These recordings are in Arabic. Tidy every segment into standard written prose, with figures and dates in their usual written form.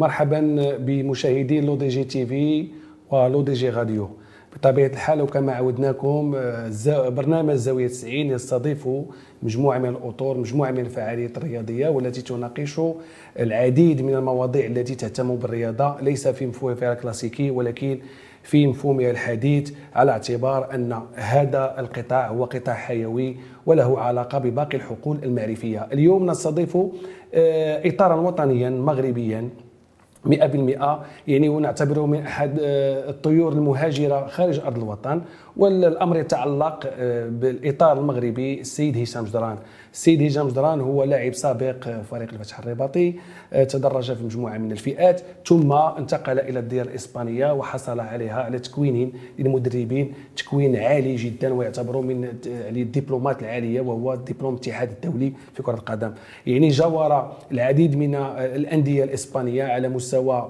مرحبا بمشاهدي لو دي جي تي في ولو دي جي راديو. بطبيعة الحال وكما عودناكم برنامج زاوية 90 يستضيف مجموعة من الأطر، مجموعة من الفعاليات الرياضية والتي تناقش العديد من المواضيع التي تهتم بالرياضة، ليس في مفهومها الكلاسيكي ولكن في مفهومها الحديث، على اعتبار أن هذا القطاع هو قطاع حيوي وله علاقة بباقي الحقول المعرفية. اليوم نستضيف إطارا وطنيا مغربيا 100%، يعني ونعتبره من أحد الطيور المهاجرة خارج أرض الوطن، والأمر يتعلق بالإطار المغربي السيد هشام جدران. السيد هشام جدران هو لاعب سابق فريق الفتح الرباطي، تدرج في مجموعة من الفئات ثم انتقل إلى الديار الإسبانية وحصل على تكوين للمدربين، تكوين عالي جدا ويعتبر من الدبلومات العالية، وهو دبلوم الاتحاد الدولي في كرة القدم. يعني جاور العديد من الأندية الإسبانية على مستوى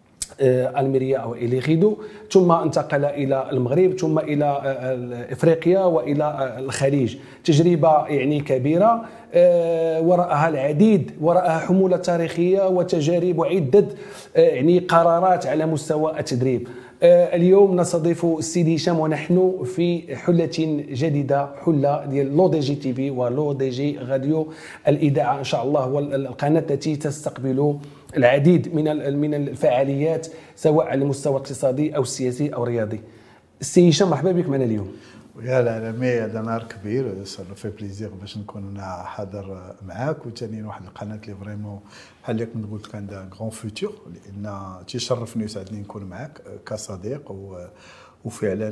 الميريا او إليغيدو، ثم انتقل الى المغرب، ثم الى افريقيا والى الخليج. تجربه يعني كبيره وراءها العديد، وراءها حموله تاريخيه وتجارب وعده يعني قرارات على مستوى التدريب. اليوم نستضيف السيد هشام ونحن في حله جديده، حله ديال لو دي جي تي في ولو دي جي راديو، الاذاعه ان شاء الله، والقناه التي تستقبل العديد من الفعاليات سواء على المستوى الاقتصادي او السياسي او الرياضي. السي هشام مرحبا بك معنا اليوم. يا العالمي، هذا نهار كبير، سا في بليزير باش نكون حاضر معاك، وثاني واحد القناه اللي فريمون بحال اللي كنت قلت لك عندها غون فوتور، لان تيشرفني وسعدني نكون معاك كصديق، وفعلا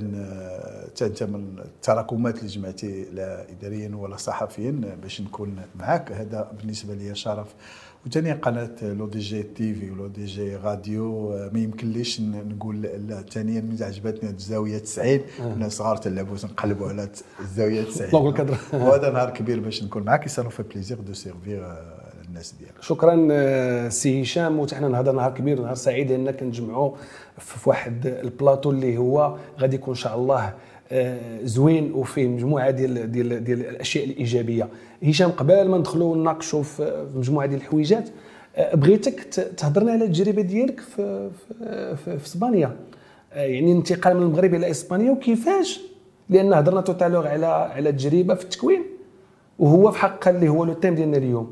انت من التراكمات اللي جمعتي لا اداريا ولا صحفيا باش نكون معاك، هذا بالنسبه لي شرف. وثاني قناه لو دي جي تي في ولو دي جي راديو ما يمكنليش نقول لا. ثانيا من عجبتني الزاويه 90، الناس صغار تلعبوا تنقلبوا على الزاويه 90 وهذا نهار كبير باش نكون معاك. يسالو في بليزير دو سيرفير الناس ديالك. شكرا سي هشام، وحنا نهضر نهار كبير ونهار سعيد لان كنجمعوا في واحد البلاطو اللي هو غادي يكون ان شاء الله زوين وفيه مجموعه ديال الاشياء الايجابيه. هشام، قبل ما ندخلوا نناقشوا في مجموعه ديال الحويجات، بغيتك تهضرنا على التجربه ديالك في اسبانيا، يعني الانتقال من المغرب الى اسبانيا وكيفاش، لان هضرنا توتالوغ على التجربه في التكوين، وهو في حق اللي هو لو تيم ديالنا اليوم.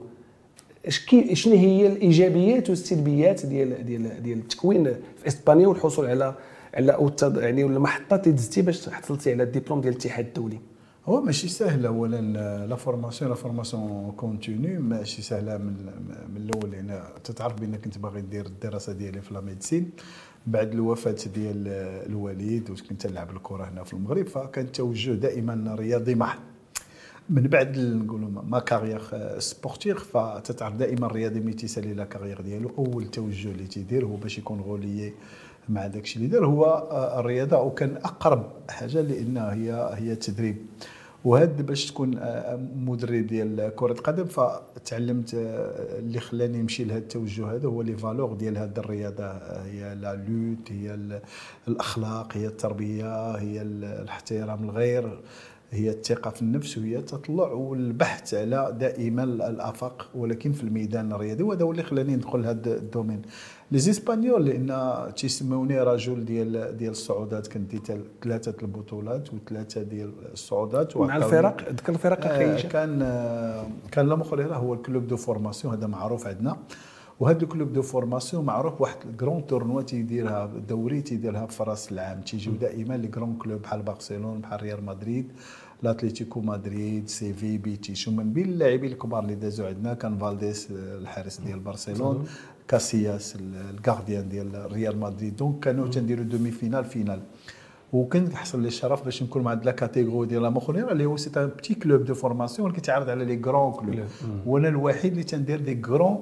شنو هي الايجابيات والسلبيات ديال التكوين في اسبانيا والحصول على يعني المحطات اللي دزتي باش حصلتي على الدبلوم ديال الاتحاد الدولي؟ هو ماشي سهل. اولا لا فورماسيون كونتينيو ماشي سهله من الاول، لان تتعرف بانك انت باغي دير الدراسه ديالي في لا ميديسين بعد الوفاه ديال الوالد، وكنت نلعب الكره هنا في المغرب، فكان التوجه دائما رياضي محض. من بعد نقولوا ما كارير سبورتيف، فتتعرف دائما الرياضي ملي تيسالي لا كارير ديالو اول توجه اللي تيدير هو باش يكون غوليي مع داكشي اللي دار هو الرياضه، وكان اقرب حاجه لانها هي التدريب. وهاد باش تكون مدرب ديال كره القدم، فتعلمت اللي خلاني نمشي لهذا التوجه هذا هو لي فالور ديال هذه الرياضه، هي لا لوت، هي الاخلاق، هي التربيه، هي الاحترام الغير، هي الثقه في النفس، وهي التطلع والبحث على دائما الافاق ولكن في الميدان الرياضي. وهذا هو اللي خلاني ندخل هذا الدومين. لي زيسبانيول لان تيسموني رجل ديال الصعودات، كنت ديت 3 البطولات و3 ديال الصعودات مع الفرق. ذكر الفرق اخي. كان لا مخرجه هو الكلوب دو فورماسيون، هذا معروف عندنا. وهذا الكلوب دو فورماسيون معروف واحد الكرون تورنوا تيديرها دوري تيديرها في راس العام، تيجيو دائما لي كرون كلوب بحال برشلونه، بحال ريال مدريد، الاتليتيكو مدريد، سيفي، بيتيش. ومن بين اللاعبين الكبار اللي دازوا عندنا كان فالديس الحارس ديال برشلونه، كاسياس الكارديان ديال ريال مدريد. دونك كانوا تنديروا دومي فينال. وكان حصل لي الشرف باش نكون مع لا كاتيجوري ديال لا مخرجه اللي هو سي ان بتي كلوب دو فورماسيون اللي كيتعرض على لي كرون كلوب، وانا الوحيد اللي تندير دي كرون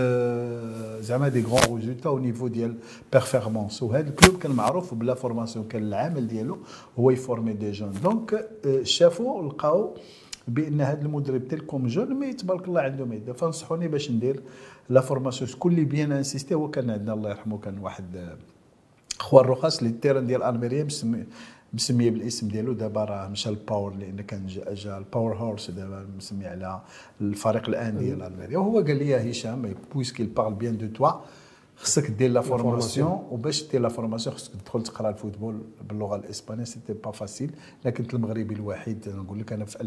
زعما دي غون ريزولتا او نيفو ديال بيرفورمانس. وهذا الكلوب كان معروف بلا فورماسيون، كان العمل ديالو هو يفورمي دي جون. دونك شافوا لقاو بان هذا المدرب تلكم جون ما تبارك الله عنده ميدا، فنصحوني باش ندير لا فورماسيون. شكون اللي بيان انسيستي هو كان عندنا الله يرحمه، كان واحد خوان رخاص اللي التيران ديال الميريا مسميه بالاسم ديالو، دابا راه مشى الباور لان كان جا الباور هورس، دابا مسمي على الفريق الان ديال الميريا. وهو قال لي يا هشام بويسكيل بارل بيان دو توا، خصك دير لا فورماسيون، وباش دير لا فورماسيون خصك تدخل تقرا الفوتبول باللغه الاسبانيه. سيتي با فاسيل. انا كنت المغربي الوحيد نقول لك انا في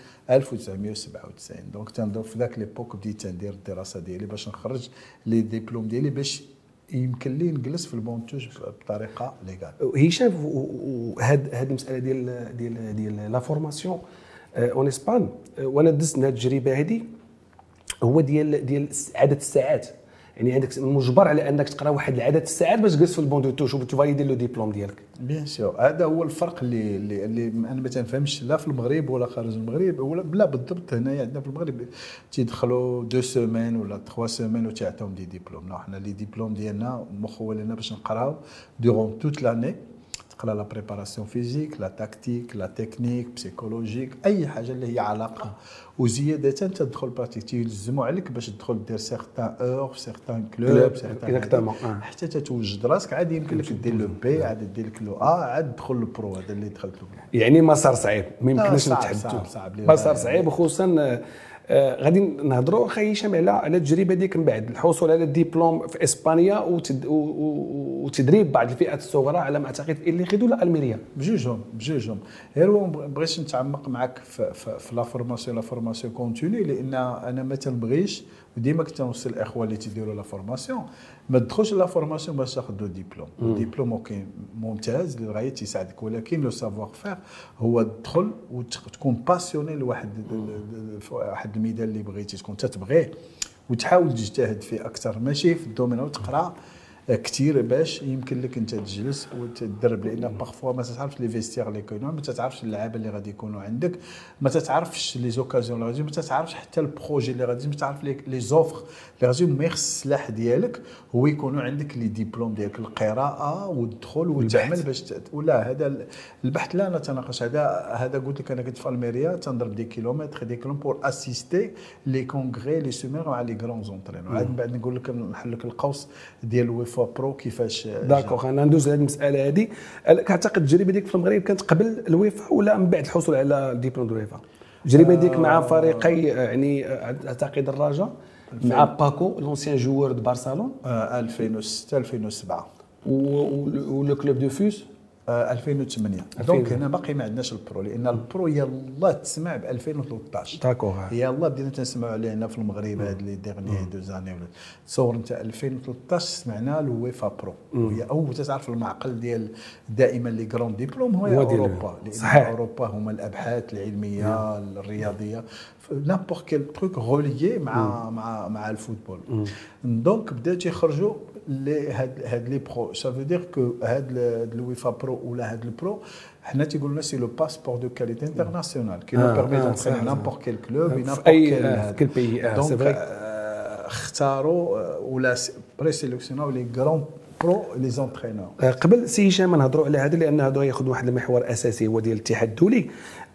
1997. دونك تنضرب في ذاك ليبوك بديت ندير الدراسه ديالي باش نخرج لي ديبلوم ديالي باش يمكن لي نجلس في المونتوج بطريقه ليغال. هشام، هاد المساله ديال لا فورماسيون اون اسبان، وانا دزت هاد التجربه هذه، هو ديال عدد الساعات. يعني عندك مجبر على انك تقرا واحد العدد الساعات باش تجلس في البون دو توش وتفاليدي لو ديبلوم ديالك. بيان سور، هذا هو الفرق اللي انا ما تنفهمش لا في المغرب ولا خارج المغرب ولا بلا. بالضبط هنايا عندنا في المغرب تيدخلوا 2 سيمين ولا 3 سيمين وتعطيهم دي ديبلوم. لا، حنا لي ديبلوم ديالنا مخولين باش نقراو دورون توت لاني. تقرا لا بريباراسيون فيزيك، لا تاكتيك، لا تكنيك، بسيكولوجيك، اي حاجه اللي هي علاقه. وزياده تدخل بارتي تيلزموا عليك باش تدخل دير سيغتان اور في سيغتان كلوب حتى تتوجد راسك. عاد يمكن لك دير لو بي، عاد دير لك لو عاد تدخل البرو. هذا اللي دخلت له. يعني مسار صعيب، ما يمكنش نتحدثوا. مسار صعيب، وخصوصا غادي نهضروا خي هشام على التجربه ديالك من بعد الحصول على الدبلوم في اسبانيا وتدريب بعض الفئات الصغرى على ما اعتقد اللي خدوا لا الميريا. بجوجهم. غير بغيتش نتعمق معك في لا فورماسيون كونتيني، لان انا ما تنبغيش، وديما كنت نوصل الاخوان اللي تيديروا لا فورماسيون ما تدخلش لا فورماسيون باش تاخذ ديبلوم. الدبلوم اوكي ممتاز للغايه تيساعدك، ولكن لو سافوار فير هو تدخل وتكون باسيوني لواحد الميدان اللي بغيتي تكون تتبغيه وتحاول تجتهد فيه اكثر، ماشي في الدومين وتقرا كثير باش يمكن لك انت تجلس وتدرب. لان باغفوا ما تعرفش لي فيستير اللي كاينين، ما تعرفش اللعابه اللي غادي يكونوا عندك، ما تعرفش لي زوكازيون اللي غادي، ما تعرفش حتى البروجي اللي غادي، ما تعرف لي زوفر اللي غادي. ما يخص السلاح ديالك هو يكونوا عندك لي ديبلوم ديالك، القراءه والدخول والتعمل باش ولا هذا البحث. لا نتناقش هذا قلت لك انا كنت في الميريا تنضرب دي كيلومتر بور اسيستي لي كونغري لي سومير مع لي غران زونترينور. عاد بعد نقول لك نحل لك القوس ديال الويفا برو كيفاش. داكوغ، انا ندوز لهذه المساله هذه. كتعتقد التجربه ديالك في المغرب كانت قبل الويفا ولا من بعد الحصول على الدبلوم دو الويفا؟ التجربه ديالك مع فريقي يعني اعتقد الرجاء مع باكو لونسيان جوور دو برشلونه 2006 2007 ولو كلوب دو فوس 2008. دونك هنا باقي ما عندناش البرو، لان البرو يلاه تسمع ب 2013. داكوغ، يلاه بدينا تنسمعوا عليه هنا في المغرب هاد لي ديغني دو زاني. ولا تصور انت 2013 سمعنا الويفا برو، وهي او تعرف المعقل ديال دائما لي كرون ديبلوم هو اوروبا، لان اوروبا هما الابحاث العلميه الرياضيه نابور كيل تروك روليي مع الفوتبول. دونك بداو تيخرجوا هاد لي برو. سا فو دير كو هاد الويفا برو ولا هاد البرو حنا تيقولوا لنا سي لو باسبور دو كاليتي انترناسيونال كي نو بيرمي دونتريني نابور كيل كلوب نابور كيل بيي. دونك اختاروا ولا بري سيليكسيوناو لي غران برو لي زونترينور. قبل سي هشام نهضروا على هذا، لان هذا ياخذ واحد المحور اساسي هو ديال الاتحاد الدولي.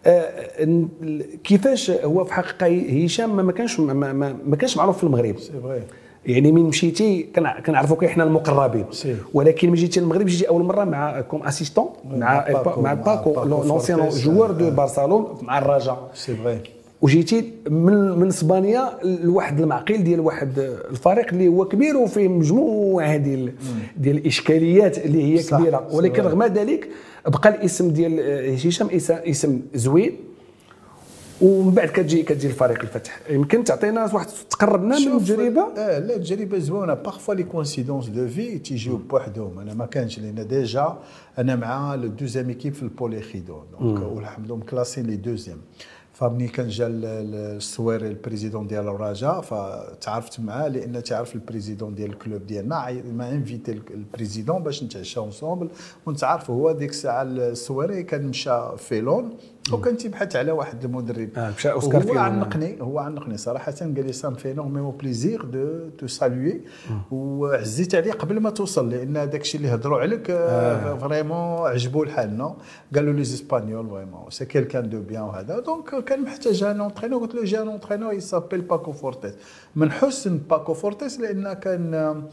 كيفاش هو في حقيقه هشام ما كانش معروف في المغرب. سي فري، يعني من مشيتي كنعرفوك احنا المقربين، ولكن من جيتي للمغرب جيتي اول مره مع كوم اسيستون مع باكو لونسيان جوار دو برشلونه مع الرجاء. سي فري، وجيتي من اسبانيا لواحد المعقل ديال واحد الفريق اللي هو كبير وفيه مجموعه ديال الاشكاليات اللي هي كبيره، ولكن رغم ذلك بقى الاسم ديال هشام اسم زوين. ومن بعد كتجي الفريق الفتح. يمكن تعطينا واحد تقربنا من التجربه؟ لا التجربه زوينه. باغفوا لي كونسيدونس دو في تيجيو بوحدهم. انا ما كانش لان ديجا انا مع لو دوزيام ايكيب في البوليخيدو، دونك والحمد لله مكلاسين لي دوزيام. فمني كان جا السويري البريزيدون ديال الرجاء فتعرفت معاه، لان تعرف البريزيدون ديال الكلوب ديالنا ما انفيتي البريزيدون باش نتعشاو انصومبل ونتعرف. هو ديك الساعه السويري كان مشى فيلون وكان تيبحث على واحد المدرب. مشى اوسكار فيلون. هو عنقني صراحه، قال لي سام في نورميمون بليزير دو تو سالوي، وعزيت عليه قبل ما توصل، لان داك الشيء اللي هضروا عليك فريمون عجبو الحال. نو قالوا لي اسبانيول فريمون سي كيلكان دو بيان وهذا. دونك كان محتاج ان اونترينور. قلت له جا ان اونترينور يسابيل باكو فورتيس. من حسن باكو فورتيس لان كان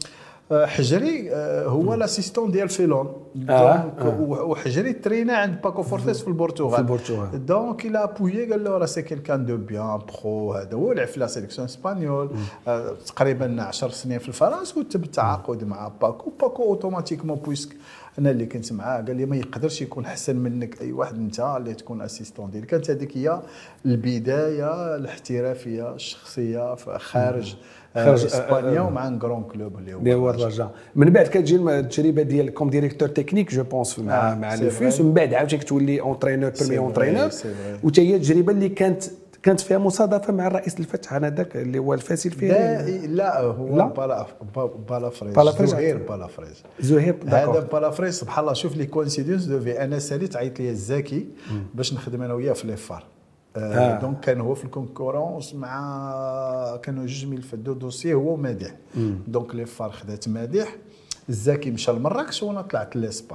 حجري هو لاسيستون ديال فيلون دونك وحجري ترينا عند باكو فورتيس في البرتغال دونك الى ابويي قال له راه سي كيلكان دو بيان برو هذا هو لعب في لا سيليكسيون اسبانيول تقريبا 10 سنين في الفرنسا وتم التعاقد مع باكو اوتوماتيكمون بويسك انا اللي كنت معاه قال لي ما يقدرش يكون احسن منك اي واحد انت اللي تكون اسيستون ديالك. كانت هذيك هي البدايه الاحترافيه الشخصيه خارج اسبانيا ومع ان كرون كلوب اللي هو الرجاء. من بعد كتجي التجربه ديال كوم ديريكتور تكنيك جو بونس مع لوفيس، ومن بعد عاوتاني كتولي اونترينور برومي اونترينور، وتا هي التجربه اللي كانت فيها مصادفه مع الرئيس الفتح هذاك اللي هو الفاسي الفيري. لا هو بالافريز زهير هذا بالافريز سبحان الله. شوف لي كوينسيدونس دو في انا ساليت عيط لي الزكي باش نخدم انا وياه في لي فار. دونك كان هو في الكونكورونس مع كانوا جوج ميل في دو دوسي هو ومادح. دونك لي فار خدات مادح، الزكي مشى لمراكش وانا طلعت لاسبان.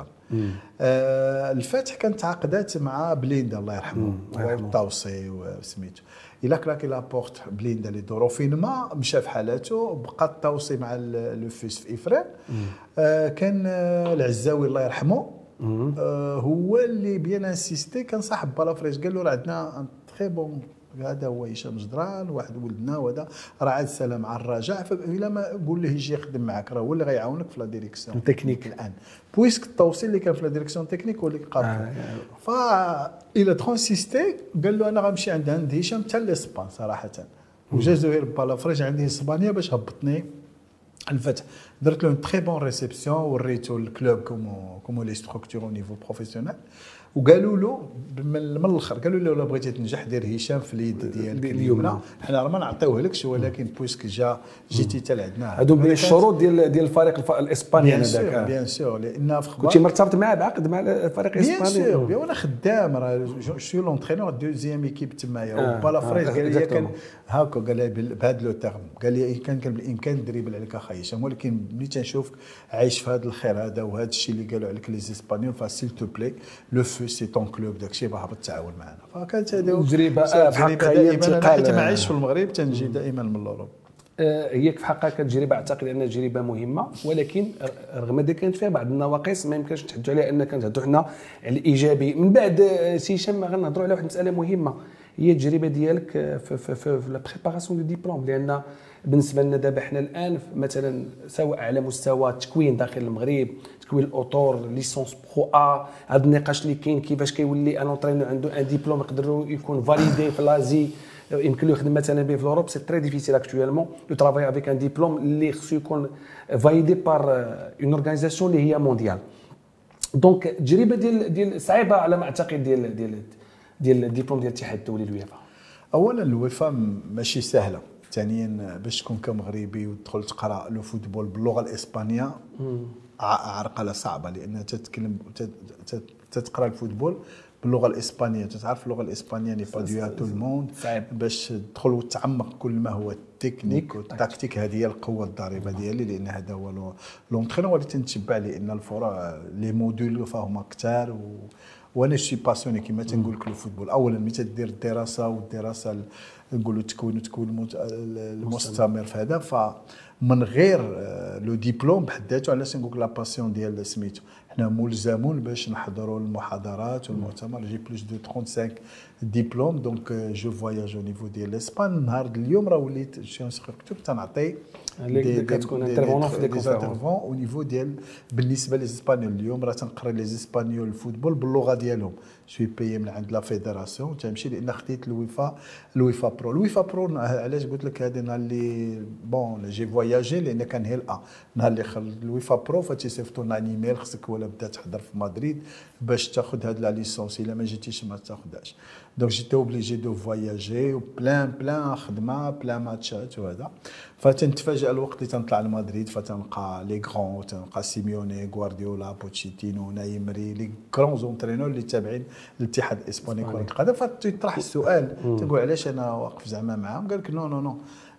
الفتح كانت تعاقدات مع بليندا الله يرحمه والطاوسي وسميتو الى كلاكي لابورت بليندا لي دورو فين ما مشى في حالاته. بقى الطاوسي مع لوفيس في افران. كان العزاوي الله يرحمه هو اللي بيان انسيستي كان صاحب بالافريج قال له راه عندنا تري بون هذا هو هشام جدران واحد ولدنا وهذا راه عاد سلام مع الرجاء فإلا ما قول له يجي يخدم معك راه هو اللي غيعاونك في لا ديريكسيون تكنيك الان بويسك التوصيل اللي كان في لا ديريكسيون تكنيك هو اللي قابل. فإلا ترونسيستي قال له انا غنمشي عند هشام حتى لاسبان صراحه. وجا زهير بالافريج عندي اسبانيا باش هبطني الفتح. درت له تري بون ريسبسيون وريتو الكلوب كومو لي ستركتور او نيفو بروفيسيونيل وقالوا له من الاخر قالوا له لو بغيتي تنجح دير هشام في اليد ديالك اليمنى حنا راه ما نعطيوهلكش ولكن بويسك جيتي حتى لعندنا. هادو من الشروط ديال الفريق الاسباني هذاك بيان سور لان في كنتي مرتبط معاه بعقد مع الفريق الاسباني. بيان سور وانا خدام راه شو لونترينور دوزيام ايكيب تمايا وبالافريز قال لي كان هاكا قال لي بهذا لو تيرم قال لي كان بالامكان دريبل عليك اخاي هشام ولكن ملي تنشوفك عايش في هذا الخير هذا وهذا الشيء اللي قالوا عليك لي اسبانيول فاسيل تو بلاي لو فو سي طون كلوب داكشي باه بالتعاون معنا. فكانت هذه تجربه دائما انا حيت ما عايش في المغرب تنجي دائما من الاوروب. هي في حقها كانت تجربه اعتقد انها تجربه مهمه ولكن رغم ذلك كانت فيها بعض النواقص ما يمكنش نتحدثوا عليها ان كنتهضروا حنا على الايجابي. من بعد سي هشام غنهضروا على واحد المساله مهمه هي التجربه ديالك في لا بريباراسيون دو ديبلوم لان بالنسبه لنا دابا حنا الان مثلا سواء على مستوى التكوين داخل المغرب تكوين الاوتور ليسونس برو هذا النقاش اللي كاين كيفاش كيولي ان اونترينور عنده ان ديبلوم يقدر يكون فاليدي في لازي يمكن له يخدم مثلا به في اوروب سي تري ديفيسيل اكطويلمون لو ترافاي افيك ان ديبلوم اللي خصو يكون فاليدي بار اون اورغانيزاسيون اللي هي مونديال. دونك التجربه ديال صعيبه على ما اعتقد ديال الدبلوم ديال الاتحاد الدولي الويفا. اولا الويفا ماشي سهله، ثانيا باش تكون كمغربي وتدخل تقرا لو فوتبول باللغه الاسبانيه عرقله صعبه لان تتكلم تتقرا الفوتبول باللغه الاسبانيه تعرف اللغه الاسبانيه ني با دو تو الموند باش تدخل وتعمق كل ما هو التكنيك والتكتيك. هذه هي القوه الضاربه ديالي لان هذا هو لونترينور اللي تنتبع لان الفرع لي موديول فهما كثار وانا شي باسيوني كما تنقول لك الفوتبول. اولا ملي تدير الدراسه والدراسه نقولوا تكوين المستمر في هذا فمن غير لو ديبلوم بحد ذاته علاش نقول لك لا باسيون ديال سميتو حنا ملزمون باش نحضروا المحاضرات والمؤتمر جي بلوس دو 35 ديبلوم. دونك جو فواياج او نيفو ديال اسبان. نهار اليوم راه وليت شي كتب تنعطي كتكون انترفونون في دي كونفيرونس او نيفو ديال بالنسبه للاسبانيول. اليوم راه تنقرا لي اسبانيول الفوتبول باللغه ديالهم شوي بيي من عند لا فيدراسيون تمشي لان خديت الويفا برو. علاش قلت لك هذا نهار اللي بون جي فواياجي لان كان هي نهار اللي خرج الويفا برو فتيصيفطونا ايميل خصك ولا بدا تحضر في مدريد باش تاخذ هاد لا ليسونس الا ما جيتيش ما تاخذهاش. دونك جيت اوبليجي دو فواياجي وبلان خدمه بلان ماتشات وهذا. فتنتفاجئ الوقت اللي تنطلع لمدريد فتنلقى لي غران تنلقى سيميوني غوارديولا بوتشيتينو نايمري لي غران زونترينور اللي تابعين الاتحاد الاسباني كره القدم. فتطرح السؤال تقول علاش انا واقف زعما معاهم قال لك نو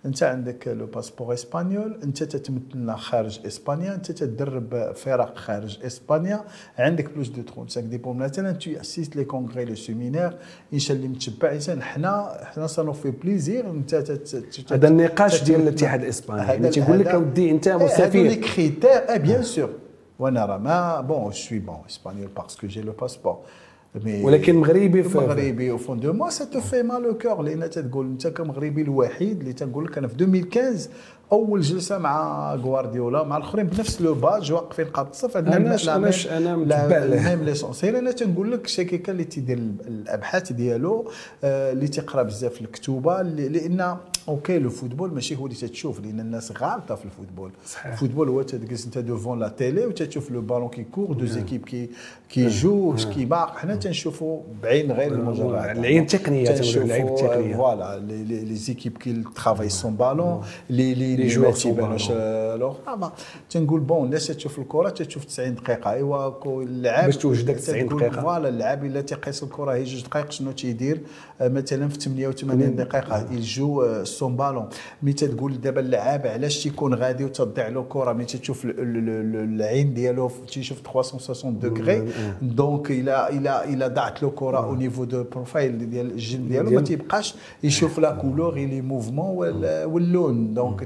انت عندك لو باسبور اسبانيول، انت تتمثلنا خارج اسبانيا، انت تدرب فرق خارج اسبانيا، عندك بلوس دو 35 ديبلوم. مثلا تو اسيست لي كونغري لو سيمينير انسان اللي متبع انسان، حنا سانو في بليزير. انت هذا النقاش ديال الاتحاد الاسباني يعني تيقول لك اودي انت مسافر هادو لي كريتير بيان سور. وانا راه ما بون سوي بون اسبانيول باسكو جي لو باسبور، ولكن مغربي مغربي او فون دو موا سا تو في مال او كور. لان تقول انت كمغربي الوحيد اللي تنقول لك انا في 2015 اول جلسه مع غوارديولا مع الاخرين بنفس لو باج واقفين قاب الصف. انا متبع له ميم ليسونسيال. انا تنقول لك شكيكا اللي تيدير الابحاث ديالو اللي تيقرا بزاف الكتوبه، لان اوكي لو فوتبول ماشي هو اللي تتشوف، لان الناس غالطه في الفوتبول. الفوتبول هو تجلس انت دوفون لا تيلي وتشوف لو بالون كي كور دو زيكيب كي جو كي باق. حنا تنشوفوا بعين غير المجرد العين التقنيه، تنشوفوا اللعيبه التقنيه فوالا لي زيكيب كي ترافاي سون بالون لي جوار تيبانوش لوغ. تنقول بون الناس تشوف الكره تشوف 90 دقيقه. ايوا اللعاب باش توجدك 90 دقيقه فوالا اللاعب الا تيقيس الكره هي 2 دقائق شنو تيدير مثلا في 88 دقيقه يجو سون بالون. مي تتقول دابا اللاعب علاش تيكون غادي وتضيع له كره، مي تشوف العين ديالو تيشوف 360 دوغري. دونك الى ضاعت له كره او نيفو دو بروفايل ديال الجلد ديالو ما تيبقاش يشوف لا كولور لي موفمون واللون. دونك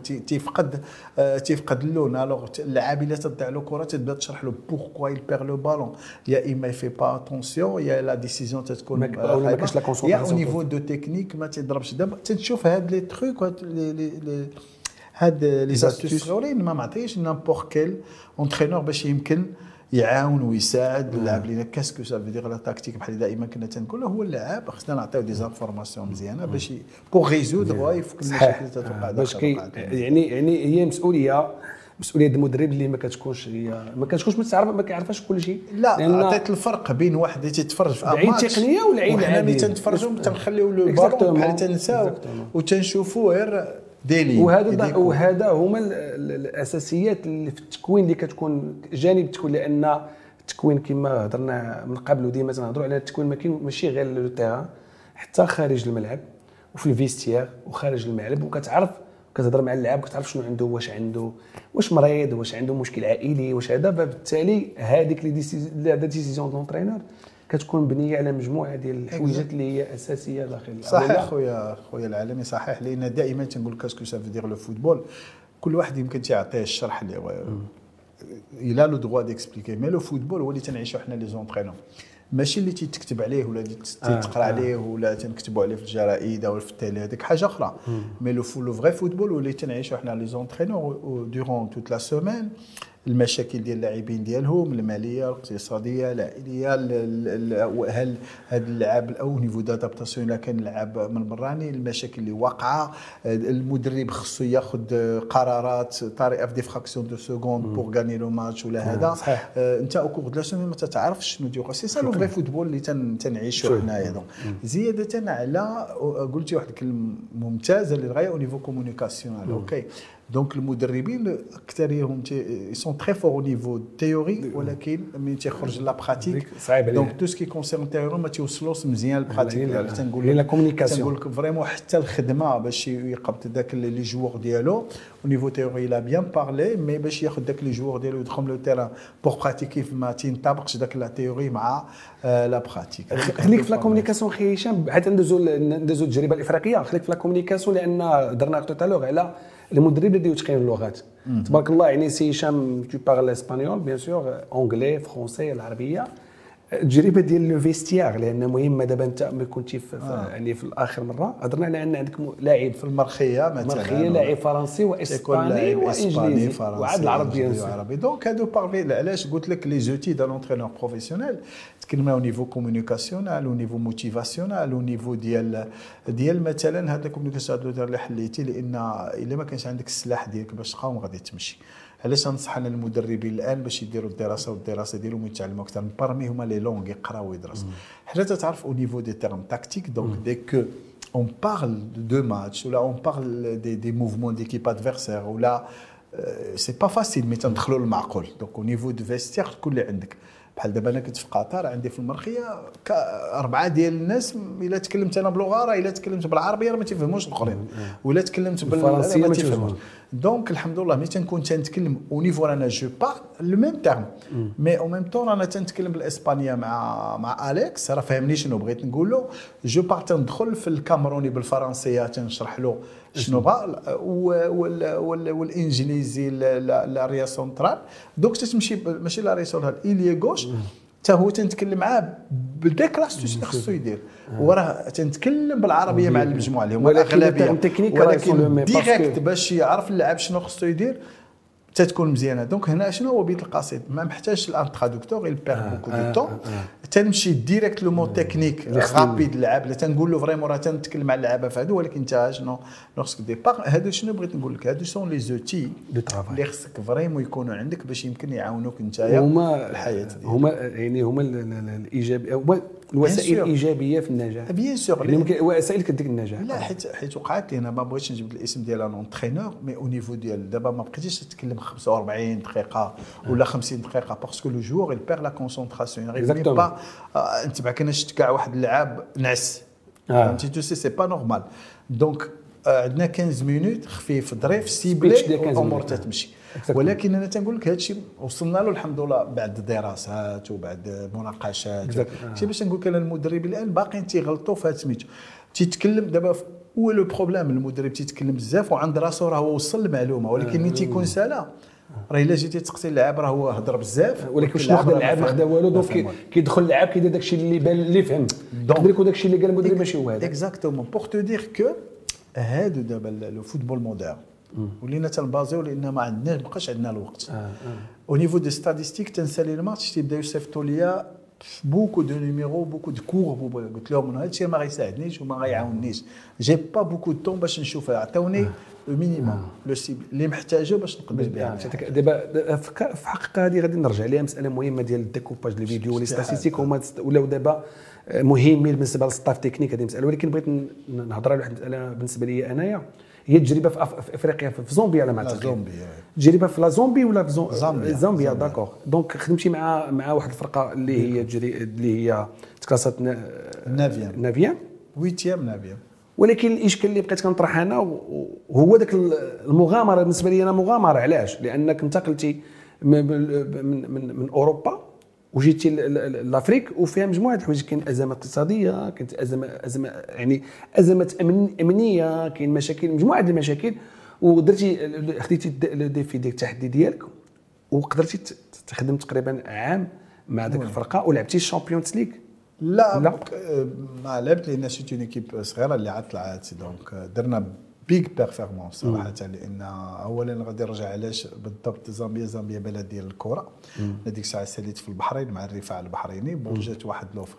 تيفقد اللون. الوغ اللاعب الا تضيع له كره تبدا تشرح له بوركوا يل بير لو بالون، يا اما يفي با اتونسيون يا لا ديسيزيون تتكون ما كاش لا كونسونطاسيون، يا او نيفو دو تكنيك ما تضربش. دابا تنشوف هاد لي تروك هاد لي زاستوس صغيرين ما معطيش نامبور كيل اونترينور باش يمكن يعاون ويساعد اللاعب. لان كاسكو سا فيدير لا تاكتيك بحال دائما كنا تنقول هو اللاعب خصنا نعطيو دي زانفورماسيون مزيانه باش بوغ ريزودر يفك المشاكل اللي تتوقع باش يعني هي مسؤوليه المدرب اللي ما كتكونش ما تعرف ما كيعرفش كل شيء. لا عطيت الفرق بين واحد اللي تتفرج في عين تقنيه والعين عاديه. حنا ملي تنتفرجوا تنخليو لو بالون بحال تنساو وتنشوفوا غير ديلي. وهذا هما الاساسيات اللي في التكوين اللي كتكون جانب التكوين. لان التكوين كما هضرنا من قبل وديما تنهضروا على التكوين ماشي غير لو تيران، حتى خارج الملعب وفي الفيستير وخارج الملعب. وكتعرف كتهضر مع اللاعب كتعرف شنو عنده، واش مريض، واش عنده مشكل عائلي، واش هذا. فبالتالي هذيك لي ديسيزيون دونترينور كتكون مبنيه على مجموعه ديال الحويجات اللي هي اساسيه داخل. صحيح خويا العالمي صحيح. لان دائما تنقول كاسكو سا فيدير لو فوتبول كل واحد يمكن تعطيه الشرح اللي هو الى لو دروا ديكسبليكي. مي لو فوتبول هو اللي تنعيشوا حنا لي زونترينور، ماشي اللي تكتب عليه ولا تقرا عليه ولا تنكتبوا عليه في الجرائد او في التيلي، هذيك حاجه اخرى. مي لو فغي فوتبول واللي تنعيشوا حنا لي زونترينور دورون توت لا سيمين. المشاكل ديال اللاعبين ديالهم الماليه الاقتصاديه العائليه، هل هذا اللعاب او نيفو دادابتاسيون الا كان لعاب من براني، المشاكل اللي واقعه. المدرب خصو ياخذ قرارات طارئه في دي فراكسيون دو سكوند بور غاني لو ماتش ولا هذا. انت او كور دو لا سيمين ما تعرفش شنو دير. سي سا لو فري فوتبول اللي تنعيشوا حنايا. زياده على قلتي واحد الكلمه ممتازه للغايه او نيفو كومونيكاسيون. اوكي دونك المدربين اكثرهم سون تري فور او نيفو تيوري، ولكن ملي تيخرج لا براتيك صعيب عليه. دونك تو سكي كونسيرن تيوري ما تيوصلوش مزيان البراتيك. تنقول لا كومونيكاسيون، تنقول لك فريمون حتى الخدمه باش يقبط داك لي جوور ديالو او نيفو تيوري لا بيان بارلي، مي باش ياخذ داك لي جوور ديالو يدخل لو تيران بور براتيكي ما تينطبقش داك لا تيوري مع لا براتيك. خليك في لا كومونيكاسيون خي هشام، حيت ندوزو التجربه الافريقيه. خليك في لا كومونيكاسيون لان درنا توتالوغ على المدرب اللي يتقن اللغات. تبارك الله يعني سي هشام تو بارل اسبانيول بيان سور، اونغلي، فرونسي، العربيه. التجربه ديال لو فيستيار لان مهمه. دابا انت ملي كنتي يعني في الاخر مره هضرنا على ان عندك لاعب في المرخيه مثلا، لاعب فرنسي واسباني وانجليزي وعاد العربي. دونك هادو بارمي. علاش قلت لك لي زوتي دان لونترينور بروفيسيونيل تكلموا او نيفو كومونيكاسيونال او نيفو موتيفاسيونال او نيفو ديال مثلا هاد الكومونيكاسيون اللي حليتي. لان الا ما كانش عندك السلاح ديالك باش تقاوم غادي تمشي. علاش ننصح انا المدربين الان باش يديروا الدراسه والدراسه ديالهم يتعلموا اكثر. بارمي هما لي لونغ يقراو ويدرسوا. حتى تعرف او نيفو دي تيرم تاكتيك. دونك دي كو on parle de match ou là on parle des mouvements d'équipe adversaire ou là c'est pas facile mais تندخلوا المعقول. دونك au niveau du vestiaire تكون اللي عندك بحال دابا انا كنت في قطر عندي في المرخيه 4 ديال الناس الا تكلمت انا بلغه راه الا تكلمت بالعربيه راه ما تيفهموش الاخرين ولا تكلمت بالفرنسيه ما ما تيفهموش. دونك الحمد لله ملي تنكون تنتكلم او نيفو رانا جو بار لو ميم تيرم مي او ميم طون رانا تنتكلم بالاسبانيه مع اليكس راه فهمني شنو بغيت نقول له. جو بار تندخل في الكامروني بالفرنسيه تنشرح له شنو بغا والانجليزي لا ريا سونترال. دونك تمشي ماشي لا ريا سونترال إليا غوش حتى هو تنتكلم معاه بداك لاستوس اللي خصو يدير وراه تنتكلم بالعربيه مع المجموعه اللي هما الاغلبيه ولكن ديريكت باش يعرف اللاعب شنو خصو يدير تتكون مزيانه. دونك هنا شنو هو بيت القصيد ما محتاجش الان ترادكتور il perd beaucoup de temps تنمشي ديريكت لو مو تكنيك رابيد اللعاب اللي تنقول له فريمون راه تنتكلم مع اللعابه في هادو ولكن انت شنو خصك دير هادو شنو بغيت نقول لك هادو سون لي زوتي اللي خصك فريمون يكونوا عندك باش يمكن يعاونوك انت هما الحياه ديالك. هما يعني هما الايجابيه هما الوسائل الايجابيه في النجاح بيان سور يعني ممكن وسائل كديك النجاح. لا حيت وقعت لي انا ما بغيتش نجيب الاسم ديال ان انترينور مي او نيفو ديال دابا ما بقيتيش تتكلم 45 دقيقه ولا 50 دقيقه باسكو لو جوور il perd la concentration يعني با انت ما كناش كاع واحد اللعاب نعس فهمتي تو سي با نورمال. دونك عندنا 15 مينوت خفيف ظريف سيبلي الامور تتمشي. ولكن انا تنقول لك هذا الشيء وصلنا له الحمد لله بعد دراسات وبعد مناقشات شي باش نقول لك انا المدرب الان باقيين تيغلطوا في هذا سميتو تيتكلم دابا هو لو بروبليم المدرب تيتكلم بزاف وعند راسو راه هو وصل المعلومه ولكن ملي تيكون سالا راه الا جيتي تقتل اللاعب راه هو هضر بزاف ولكن واش ناخذ اللاعب ما خدا والو دونك كيدخل اللاعب كيدير داكشي اللي بان اللي فهم يقدر يكون داكشي اللي قال المدرب ماشي هو هذا اكزاكتومون بور تو دير كو هادو دابا لو فوتبول موديرن ولينا تنبازيو لان ما عندناش بقاش عندنا الوقت او نيفو دي ستاتيستيك تنسالي الماتش تيبداو يصيفطوا ليا بوكو دو نيميرو بوكو دو كور قلت لهم هذا الشيء ما غيساعدنيش وما غيعاونيش جي با بوكو دو طون باش نشوفها عطاوني المينيموم لو سيبل اللي محتاجه باش نقدر بها. دابا في الحقيقه هذه غادي نرجع ليها مساله مهمه ديال الديكوباج ديال الفيديو ولي ستاتيستيك هما ولاو دابا مهمين بالنسبه للستاف تكنيك هذه مساله. ولكن بغيت نهضر على واحد المساله بالنسبه لي انايا هي التجربه في افريقيا في زومبيا على ما اعتقد تجربه في لا زومبي ولا في زامبيا داكوغ. دونك خدمتي مع واحد الفرقه اللي هي اللي هي تكلاسات نافيام ولكن الاشكال اللي بقيت كنطرح انا هو داك المغامره بالنسبه لي انا مغامره. علاش؟ لانك انتقلتي من اوروبا وجيتي لافريك وفيها مجموعه الحوايج كاين ازمه اقتصاديه كانت ازمه يعني ازمه امنيه كاين مشاكل مجموعه المشاكل ودرتي خديتي الديفي ديال التحدي ديالك وقدرتي تخدم تقريبا عام مع ذاك الفرقه ولعبتي الشامبيونز ليغ. لا ما لعبت لان سيت اون ايكيب صغيره اللي عاد طلعت دونك درنا بيك بيرفورمانس صراحه لان اولا غادي نرجع علاش بالضبط زامبيا بلد ديال الكره هذيك الساعه ساليت في البحرين مع الرفاع البحريني بون جات واحد لوفر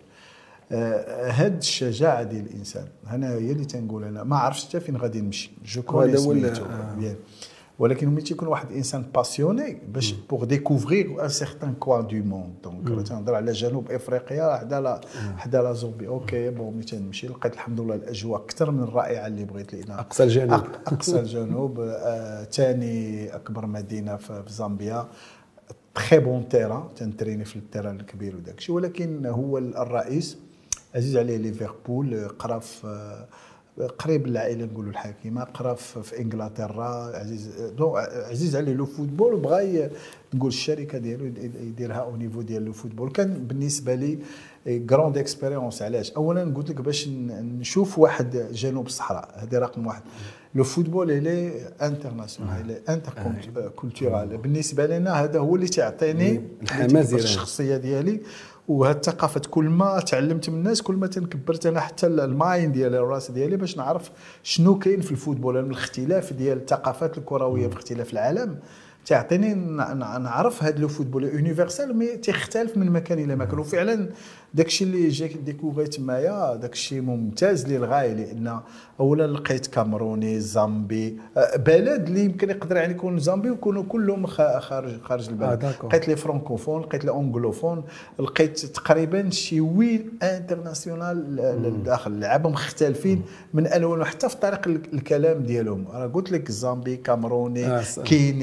هاد الشجاعه ديال الانسان انا هي اللي تنقول انا ما عرفتش حتى فين غادي نمشي جو كوني سميتو ولكن ملي تيكون واحد الانسان باسيوني باش بور ديكوفرير ان سيغتان كوان دو موند دونك تنهضر على جنوب افريقيا حدا لا زومبي اوكي بون ملي تنمشي لقيت الحمد لله الاجواء اكثر من رائعه اللي بغيت لان اقصى الجنوب ثاني اكبر مدينه في زامبيا تري بون تيران تنتريني في التيران الكبير وداكشي ولكن هو الرئيس عزيز عليه ليفربول قرا في قريب العائله نقولوا الحاكمه قرا في انجلترا عزيز عليه لو فوتبول وبغى نقول الشركه ديالو يديرها او نيفو ديال لو فوتبول. كان بالنسبه لي غراند اكسبيريونس. علاش؟ اولا قلت لك باش نشوف واحد جنوب الصحراء هذه رقم واحد. لو فوتبول الي انترناسيونال الي انتر كولتورال بالنسبه لنا هذا هو اللي تعطيني الحماس الشخصيه ديالي وهاد الثقافه. كل ما تعلمت من الناس كل ما تنكبرت انا حتى الماين ديالي الراس ديالي باش نعرف شنو كاين في الفوتبول من الاختلاف ديال الثقافات الكرويه في اختلاف العالم تعطيني نعرف هذا لو فوتبول يونيفرسال مي تيختلف من مكان الى مكان. وفعلا داكشي اللي جاك ديكوفري تمايا داكشي ممتاز للغايه لان اولا لقيت كامروني زامبي بلد اللي يمكن يقدر يعني يكون زامبي ويكونوا كلهم خارج البلد. لقيت لي فرانكوفون لقيت لي انجلوفون لقيت تقريبا شي وين انترناسيونال للداخل لعبهم مختلفين من الوان حتى في طريقه الكلام ديالهم. راه قلت لك زامبي كامروني كيني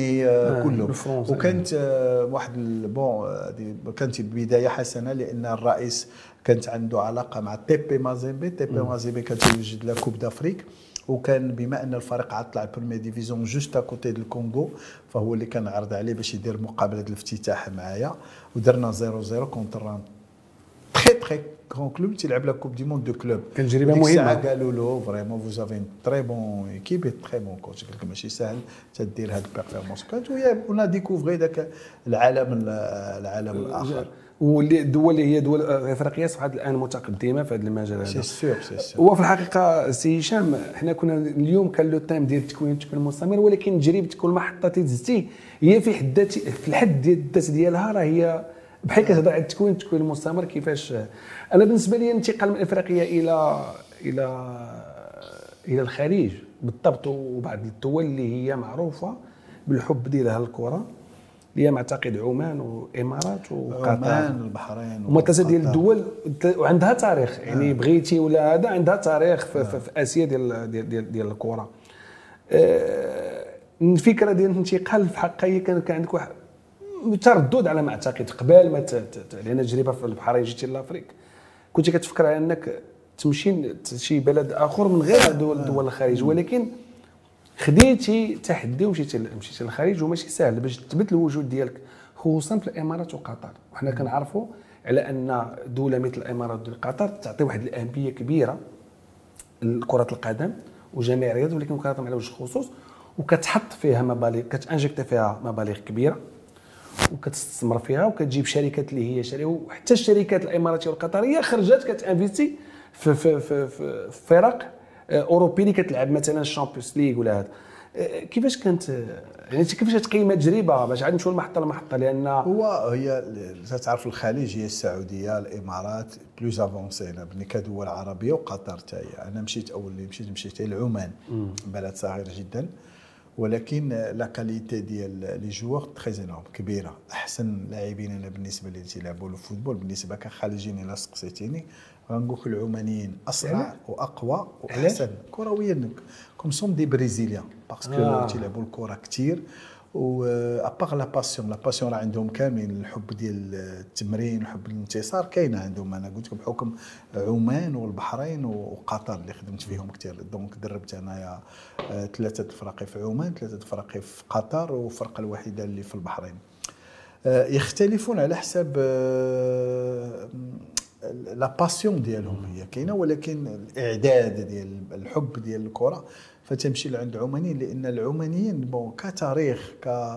كلهم. الفرنسا. وكانت واحد بون كانت بدايه حسنه لان الرئيس كانت عنده علاقه مع تيبي مازيمبي. تيبي مازيمبي كان تيوجد لا كوب دافريك، وكان بما ان الفريق عاد طلع البريمير ديفيزيون جوست كوتي دو الكونغو، فهو اللي كان عرض عليه باش يدير مقابله الافتتاح معايا، ودرنا 0-0 كونتر تري كرون كلوب تيلعب لا كوب دي موند دو كلوب. كان تجربه مهمه. قالوا له فريمون فوز افين تري بون ايكيب تري بون كوتش، قال لك ماشي سهل تدير هاد البيرفورمانس. كانت ونا ديكوفري ذاك العالم الاخر. واللي الدول اللي هي دول افريقيا صبحت الان متقدمه في هذا المجال هذا. سي سور. هو في الحقيقه سي هشام، حنا كنا اليوم كان لو تايم ديال التكوين المستمر، ولكن تجربه كل محطه تزتي هي في حد في الحد ديال الذات ديالها راه هي بحال كتهضر على التكوين المستمر. كيفاش انا بالنسبه لي الانتقال من افريقيا الى الخليج بالضبط، وبعض الدول اللي هي معروفه بالحب ديالها للكره، اللي هي معتقد عمان والامارات وقطر، عمان البحرين هما ثلاثه ديال الدول وعندها تاريخ، يعني بغيتي ولا هذا عندها تاريخ في اسيا ديال الكره. الفكره ديال الانتقال في حقها هي كان عندك واحد تردد على ما اعتقد قبل ما لان تجربه في البحرين جيتي لافريك كنت كتفكر على انك تمشي شي بلد اخر من غير دول الخليج، ولكن خديتي تحدي ومشيتي للخليج، وماشي سهل باش تثبت الوجود ديالك خصوصا في الامارات وقطر. وحنا كنعرفوا على ان دوله مثل الامارات وقطر تعطي واحد الاهميه كبيره لكره القدم وجميع الرياضات، ولكن كره على وجه الخصوص، وكتحط فيها مبالغ، كتانجكت فيها مبالغ كبيره وكتستثمر فيها، وكتجيب شركات اللي هي شركه، وحتى الشركات الاماراتيه والقطريه خرجت كتانفيستي في فرق اوروبيه اللي كتلعب مثلا الشامبيونز ليغ ولا هذا. كيفاش كانت يعني كيفاش تقيم التجربه باش عاد نمشيو لمحطه لان هي تعرف الخليج هي السعوديه الامارات بلوز افونسينا بني كدول عربيه وقطر حتى هي. انا مشيت اول اللي مشيت لعمان، بلد صغير جدا، ولكن لا كاليتي ديال لي جوور تري انورم كبيره. احسن لاعبين انا بالنسبه لي تيلعبوا الفوتبول بالنسبه كخارجيين الا سقسيتيني غنقول لك العمانيين اسرع واقوى واحسن كرويا كوم سون دي بريزيليان باسكو تيلعبوا الكره كثير. و ابار لا باسيون راه عندهم كامل الحب ديال التمرين الحب الانتصار كاينه عندهم. انا قلت لكم بحكم عمان والبحرين وقطر اللي خدمت فيهم كثير، دونك دربت انايا 3 فرق في عمان 3 فرق في قطر وفرقه الوحيده اللي في البحرين. يختلفون على حسب لا باسيون ديالهم هي كاينه، ولكن الاعداد ديال الحب ديال الكره فتمشي لعند العمانيين، لان العمانيين بون كتاريخ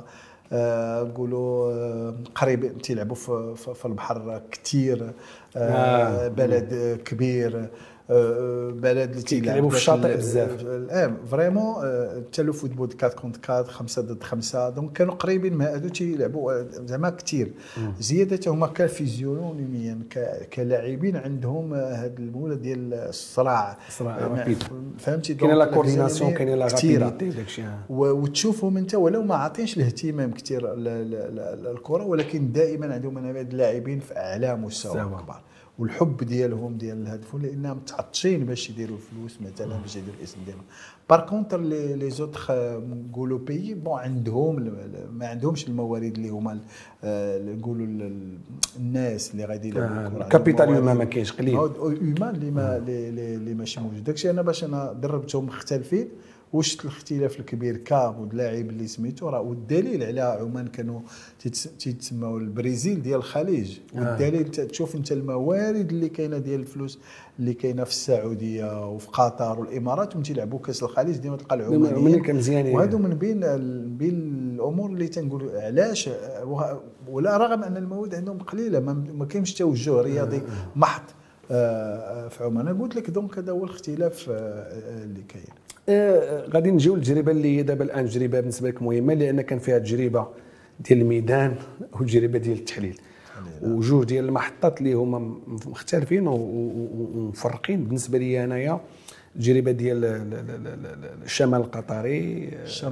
نقولوا قريب تيلعبوا في البحر كثير، بلد كبير، بلد اللي تيلعبوا في الشاطئ بزاف. فريمون حتى لو فوتبول 4 كونت 4 5 ضد 5، دونك كانوا قريبين ما هادو تيلعبوا زعما كثير. زياده هما كفيزيونيميا كلاعبين عندهم هذا المولى ديال الصراع فهمتي، كاين لا كورديناسيون كاين لا غابيليتي داكشي، وتشوفهم انت ولو ما عاطينش الاهتمام كثير الكره، ولكن دائما عندهم هاد اللاعبين في اعلى مستوى كبار، والحب ديالهم ديال الهدف لانهم متعطشين باش يديروا الفلوس مثلا باش يديروا الاسم ديالهم. بار كونتر لي زوتر نقولوا بيي بون عندهم ما عندهمش الموارد اللي هما نقولوا الناس اللي غادي يلعبوا الكره، الكابيتال هيومان ما كاينش قليل، هيومان اللي ماشي موجود. داكشي انا باش انا دربتهم مختلفين وشت الاختلاف الكبير كاب اللاعب اللي سميتو راه، والدليل على عمان كانوا تيتسموا البرازيل ديال الخليج، والدليل تشوف انت الموارد اللي كاينه ديال الفلوس اللي كاينه في السعوديه وفي قطر والامارات، وتيلعبوا كاس الخليج ديما تلقى العمانيين، وهادو من بين الامور اللي تنقول علاش ولا رغم ان الموارد عندهم قليله ما كاينش توجه رياضي محض في عمان. انا قلت لك دونك هذا هو الاختلاف اللي كاين. غادي نجيو للتجربه اللي هي دابا الان تجربه بالنسبه لك مهمه، لان كان فيها تجربه ديال الميدان وتجربه ديال التحليل، وجوج ديال المحطات اللي هما مختلفين ومفرقين. بالنسبه لي انايا التجربه ديال الشمال القطري،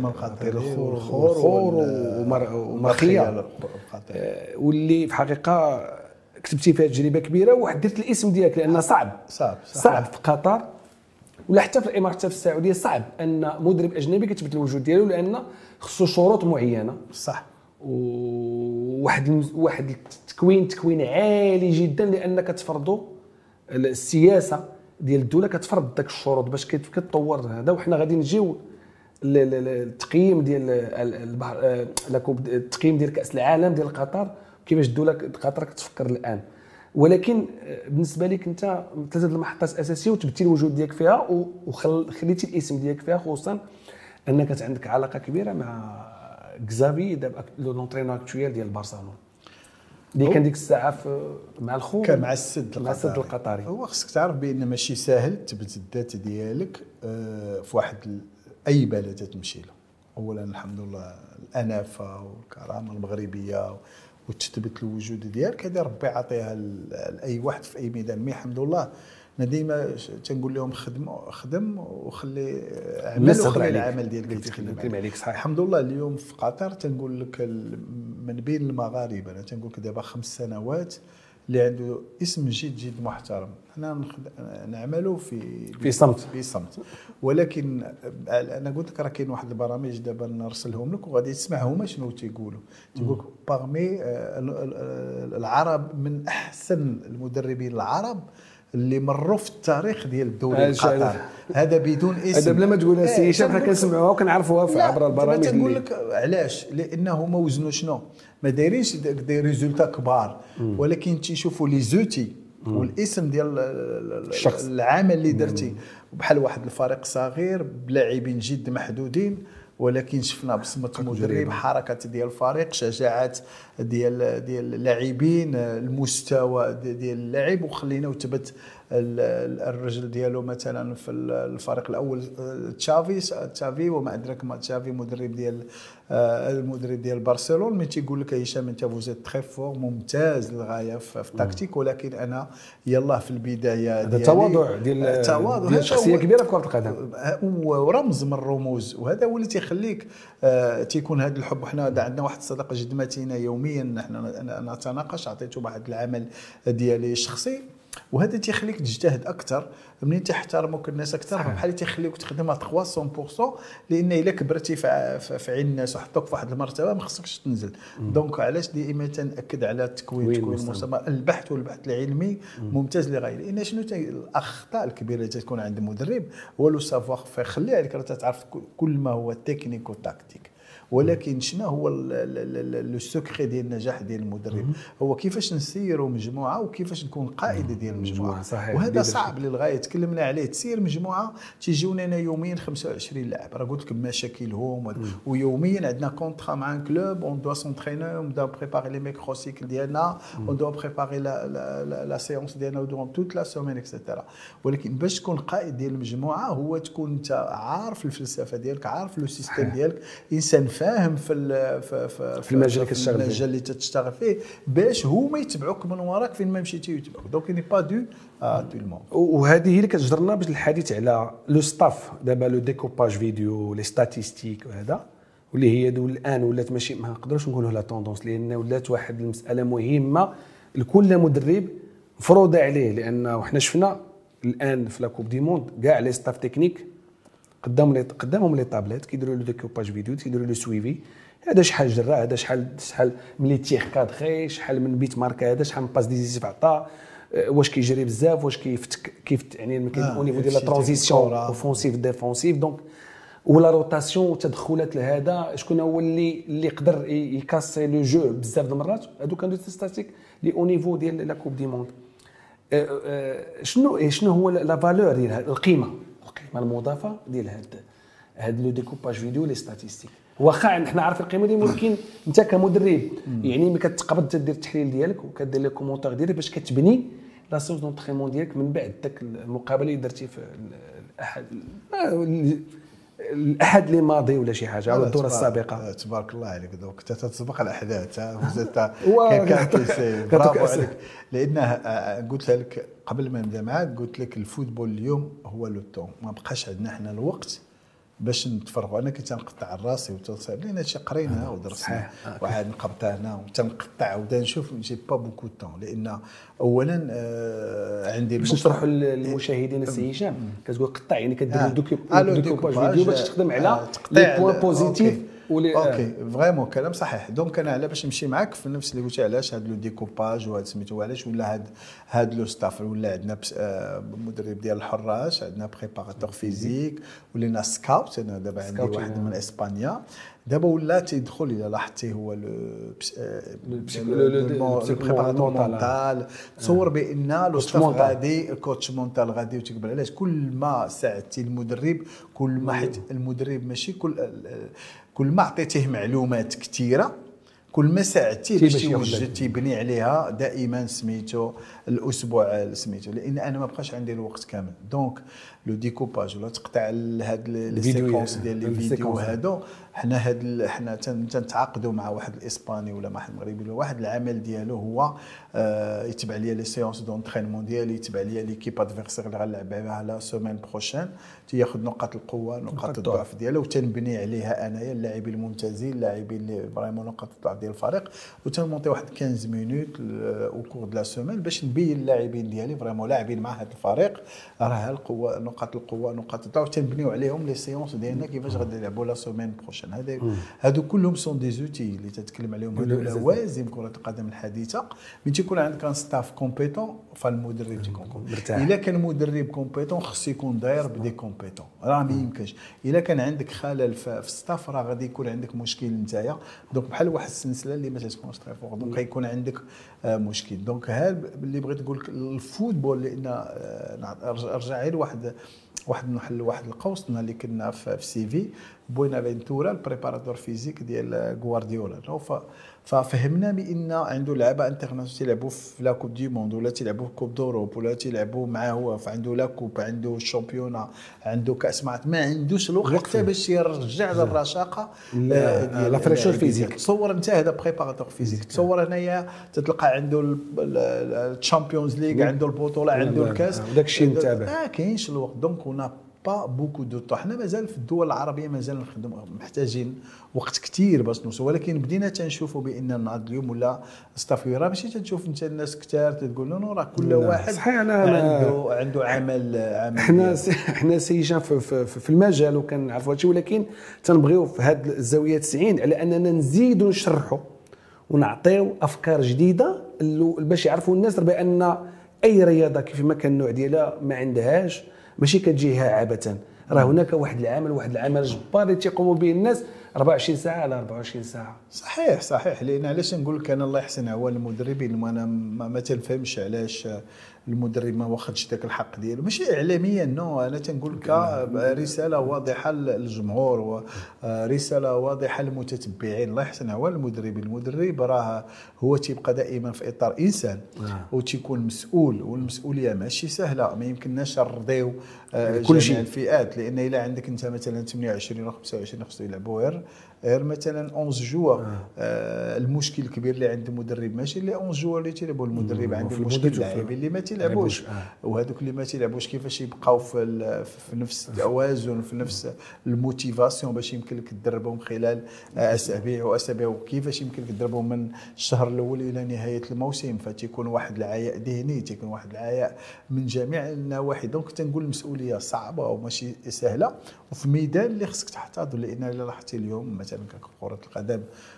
الخور ومرخيه، واللي في حقيقه كتبتي فيها تجربه كبيره وحددت الاسم ديالك، لان صعب في قطر ولا حتى في الامارات حتى في السعوديه صعب ان مدرب اجنبي كتبت الوجود ديالو، لان خصو شروط معينه صح. واحد تكوين عالي جدا، لانك تفرضوا السياسه ديال الدوله كتفرض داك الشروط باش كتطور هذا. وحنا غادي نجيو التقييم ديال التقييم ديال كاس العالم ديال قطر، كيفاش الدوله قطر كتفكر الان. ولكن بالنسبه لك انت 3 المحطات الاساسيه وتبتي الوجود ديالك فيها وخليتي الاسم ديالك فيها، خصوصا انك عندك علاقه كبيره مع كزافي دابا لونترينور اكطويال ديال برشلونه اللي كان ديك الساعه مع الخو كان مع السد القطري. هو خصك تعرف بان ماشي ساهل تثبت الذات ديالك في واحد اي بلد تمشي له. اولا الحمد لله الانافه والكرامه المغربيه وتثبت الوجود ديالك، هذه ربي عطيها لاي واحد في اي ميدان. مي الحمد لله انا ديما تنقول لهم خدم وخلي عمل وخلي العمل ديالك يتخدم عليك. صحيح. الحمد لله اليوم في قطر تنقول لك من بين المغاربه، انا تنقول لك دابا 5 سنوات اللي عنده اسم جد محترم. انا نعملوا في صمت. ولكن انا قلت لك راه كاين واحد البرامج دابا نرسلهم لك وغادي تسمعهم شنو تيقولوا. تيقول لك باغمي العرب من احسن المدربين العرب اللي مروا في التاريخ ديال الدوري القطري. هذا بدون اسم، هذا بلا ما تقولها سي هشام حنا كنسمعوها وكنعرفوها عبر البرامج. تنقول لك علاش؟ لانه ما وزنوا شنو، ما دايرينش دي ريزولتا كبار، ولكن تيشوفوا لي زوتي والاسم ديال الشخص العمل اللي درتي. بحال واحد الفريق صغير بلاعبين جد محدودين، ولكن شفنا بصمه المدرب، حركه ديال الفريق، شجاعه ديال اللاعبين، المستوى ديال اللاعب، وخلينا وثبت الرجل ديالو مثلا في الفريق الاول تشافي وما ادراك ما تشافي المدرب ديال برشلونه. من تيقول لك هشام انت فوزيت تري فور ممتاز للغايه في التكتيك، ولكن انا يلاه في البدايه هذا تواضع ديال شخصيه كبيره في كره القدم ورمز من الرموز، وهذا هو اللي تيخليك تيكون هذا الحب. وحنا عندنا واحد الصداقه جد متينه يوميا، انا نتناقش، عطيته واحد العمل ديالي الشخصي، وهذا تيخليك تجتهد اكثر. منين تحترمك الناس اكثر بحال تيخليك تخدم 300%، لان الا كبرتي في عين الناس وحطوك في واحد المرتبه ما خصكش تنزل. دونك علاش دائما تناكد على التكوين المستمر، البحث العلمي ممتاز للغايه. لان شنو الاخطاء الكبيره اللي تكون عند المدرب هو لو سافوار فير. خلي عليك راه تعرف كل ما هو تكنيك وتكتيك، ولكن شنو هو لو سكري ديال النجاح ديال المدرب؟ هو كيفاش نسيروا مجموعه وكيفاش نكون قائد ديال المجموعه. وهذا صعب للغايه، تكلمنا عليه. تسير مجموعه تيجيونا انا يوميا 25 لاعب، راه قلت لك مشاكلهم، ويوميا عندنا كونطرا مع ان كلوب، اون دو سونترينور، اون دو بريباري لي ميكرو سيكل ديالنا، اون دو بريباري لا سيونس ديالنا دورون توت لا سومين اكسيتيرا. ولكن باش تكون قائد ديال المجموعه هو تكون انت عارف الفلسفه ديالك، عارف لو سيستيم ديالك، انسان فاهم في المجال كتشتغل فيه، المجال اللي تشتغل فيه، باش هما يتبعوك من وراك فين ما مشيتي يتبعوك. دونك ني با دو تو الموند. وهذه هي اللي كتجرنا باش الحديث على لو ستاف دابا، لو ديكوباج فيديو، لي ستاتيستيك وهذا، واللي هي الان ولات ماشي، ما نقدروش نقولوا لها طوندونس، لان ولات واحد المساله مهمه لكل مدرب مفروضه عليه. لان حنا شفنا الان في لا كوب دي موند كاع لي ستاف تكنيك قدامهم لي طابليت كيديروا لو ديكوباج فيديو، كيديروا لو سويفي، هذا شحال جرى، هذا شحال ملي تيخ كادخي، شحال من بيت ماركا، هذا شحال من باس ديزيسيف عطا، واش كيجري بزاف، واش كيفتك يعني او نيفو ديال لا ترانزيسيون اوفونسيف ديفونسيف. دونك ولا روتاسيون وتدخلات لهذا، شكون هو اللي يقدر يكاسي لو جو بزاف د المرات. هادو كانوا ستاتيك لي او نيفو ديال لا كوب دي موند. شنو هو لا فالور ديال القيمه المضافه ديال هاد لو ديكوباج فيديو لي ستاتيستيك. واخا حنا عارفين القيمه ديال، ولكن انت كمدرب يعني ملي كتقبض تدير التحليل ديالك وكدير لي كومونتير ديالك باش كتبني لا سونس دونطريمون ديالك من بعد داك المقابله اللي درتي في الاحد اللي ماضي ولا شي حاجه، او الدوره السابقه. تبارك الله عليك، دوك انت تتسبق الاحداث، وزدت كيف برافو عليك. لانه قلتها لك قبل ما نبدا معاك، قلت لك الفوتبول اليوم هو لو طون، ما بقاش عندنا حنا الوقت باش نتفرغوا. انا كنت نقطع راسي وتصايب لينا شي قرينا ودرسنا وعاد نقطع هنا وتنقطع ودا نشوف جي با بوكو طون، لان اولا عندي باش نشرحوا للمشاهدين السي هشام كتقول قطع يعني كدير دوكوباج فيديو باش تخدم على لي بوين بوزيتيف اوكي فريمون كلام صحيح. دونك انا على باش نمشي معاك في نفس اللي قلتي علاش هذا لو ديكوباج وهذا سميتو علاش ولا هاد لو ستاف ولا عندنا مدرب ديال الحراش، عندنا بريباراتور فيزيك ولينا سكاوت. انا دابا عندي واحد من اسبانيا دابا ولا تيدخل الى لاحظتي هو البريباراتور مونتال. تصور بان لو ستاف غادي الكوتش مونتال غادي وتقبل علاش كل ما ساعدتي المدرب كل ما حيت المدرب ماشي كل ما عطيتيه معلومات كثيره كل ما ساعدتيه باش يوجد تيبني عليها دائما سميتو الاسبوع سميتو، لان انا ما بقاش عندي الوقت كامل. دونك لو ديكوباج ولا تقطع هاد لي سيكونس ديال لي فيديو هادو حنا تنتعاقدوا مع واحد الاسباني ولا مع واحد المغربي ولا واحد العمل ديالو هو يتبع ليا لي سيونس دونترينمون ديالي، يتبع ليا ليكيب ادفيرسير اللي غنلعب بها لا سيمين بروشين، تياخذ نقاط القوه نقاط الضعف ديالو وتنبني عليها انايا اللاعبين الممتازين اللاعبين اللي فريمون نقاط الضعف ديال الفريق، وتنمونطي واحد 15 مينوت او كور دو لا سيمين باش نبين اللاعبين ديالي فريمون لاعبين مع هذا الفريق راه القوه نقاط القوه نقاط الضعف تنبنيو عليهم لي سيونس ديالنا كيفاش غادي نلعبوا لا سيمين بروشين. هادو كلهم سون دي زوتي اللي تتكلم عليهم هادو لوازم كره القدم الحديثه. من تيكون عندك ان ستاف كومبيتون فالمدرب تيكون مرتاح. الا كان مدرب كومبيتون خصو يكون داير بدي كومبيتون، راه ما يمكنش. الا كان عندك خلل في الستاف راه غادي يكون عندك مشكل نتايا. دونك بحال واحد السلسله اللي ما تكونش تري فور، دونك غيكون عندك مشكل. دونك هذا اللي بغيت نقول لك الفوتبول، لان ارجع غير واحد القوس اللي كنا في سي في بوينافنتورا البريباراتور فيزيك ديال غوارديولا، ففهمنا بان عنده لعبه انترناسيونال تيلعبوا في لا كوب دي موند ولا تيلعبوا في كوب دوروب ولا تيلعبوا معاه هو، فعنده لا كوب عنده الشامبيونا عنده كاس ما عندوش الوقت حتى باش يرجع للرشاقه لا فريشور فيزيك. تصور انت هذا بريباراتور فيزيك، تصور هنايا تتلقى عنده الشامبيونز ليغ عنده البطوله عنده الكاس داك الشيء نتابع كاينش الوقت. دونك هنا با بوكو دو طو. حنا مازال في الدول العربيه مازال نخدم محتاجين وقت كثير باش نوصل، ولكن بدينا تنشوفوا بان النهار اليوم ولا ستافي راه ماشي تشوف انت الناس كثار تقول نو راه كل واحد عنده عمل حنا سيجان في المجال وكنعرفوا هادشي، ولكن تنبغيو في هذه الزاويه 90 على اننا نزيدوا نشرحوا ونعطيو افكار جديده باش يعرفوا الناس بان اي رياضه كيف ما كان النوع ديالها ما عندهاش ماشي كتجيها عبثا، راه هناك واحد العمل جبار اللي تيقوموا به الناس 24 ساعه على 24 ساعه. صحيح لان علاش نقول لك انا الله يحسن عوان المدربين، وانا ما تنفهمش علاش المدرب ما واخدش ذاك الحق ديالو، ماشي اعلاميا نو، انا تنقول لك رساله واضحه للجمهور ورساله واضحه للمتتبعين. الله يحسن عوان المدرب راه هو تيبقى دائما في اطار انسان وتيكون مسؤول، والمسؤوليه ماشي سهله. ما يمكنناش نرضيو كل جميع الفئات، لان الا عندك انت مثلا 28 و 25 خصو يلعبوا غير مثلا 11 جوار. المشكل الكبير اللي عند المدرب ماشي اللي 11 جوار اللي تيلعبوا، المدرب عنده مشكل اللاعبين اللي ما تيلعبوش، وهذوك اللي ما تيلعبوش كيفاش يبقاو في نفس التوازن في نفس الموتيفاسيون باش يمكن لك تدربهم خلال اسابيع وكيفاش يمكن لك تدربهم من الشهر الاول الى نهايه الموسم. فتيكون واحد العياء ذهني، تيكون واحد العياء من جميع النواحي. دونك تنقول المسؤوليه صعبه وماشي سهله، وفي ميدان اللي خصك تحتاض، لان الا لاحظتي اليوم مثلا كره القدم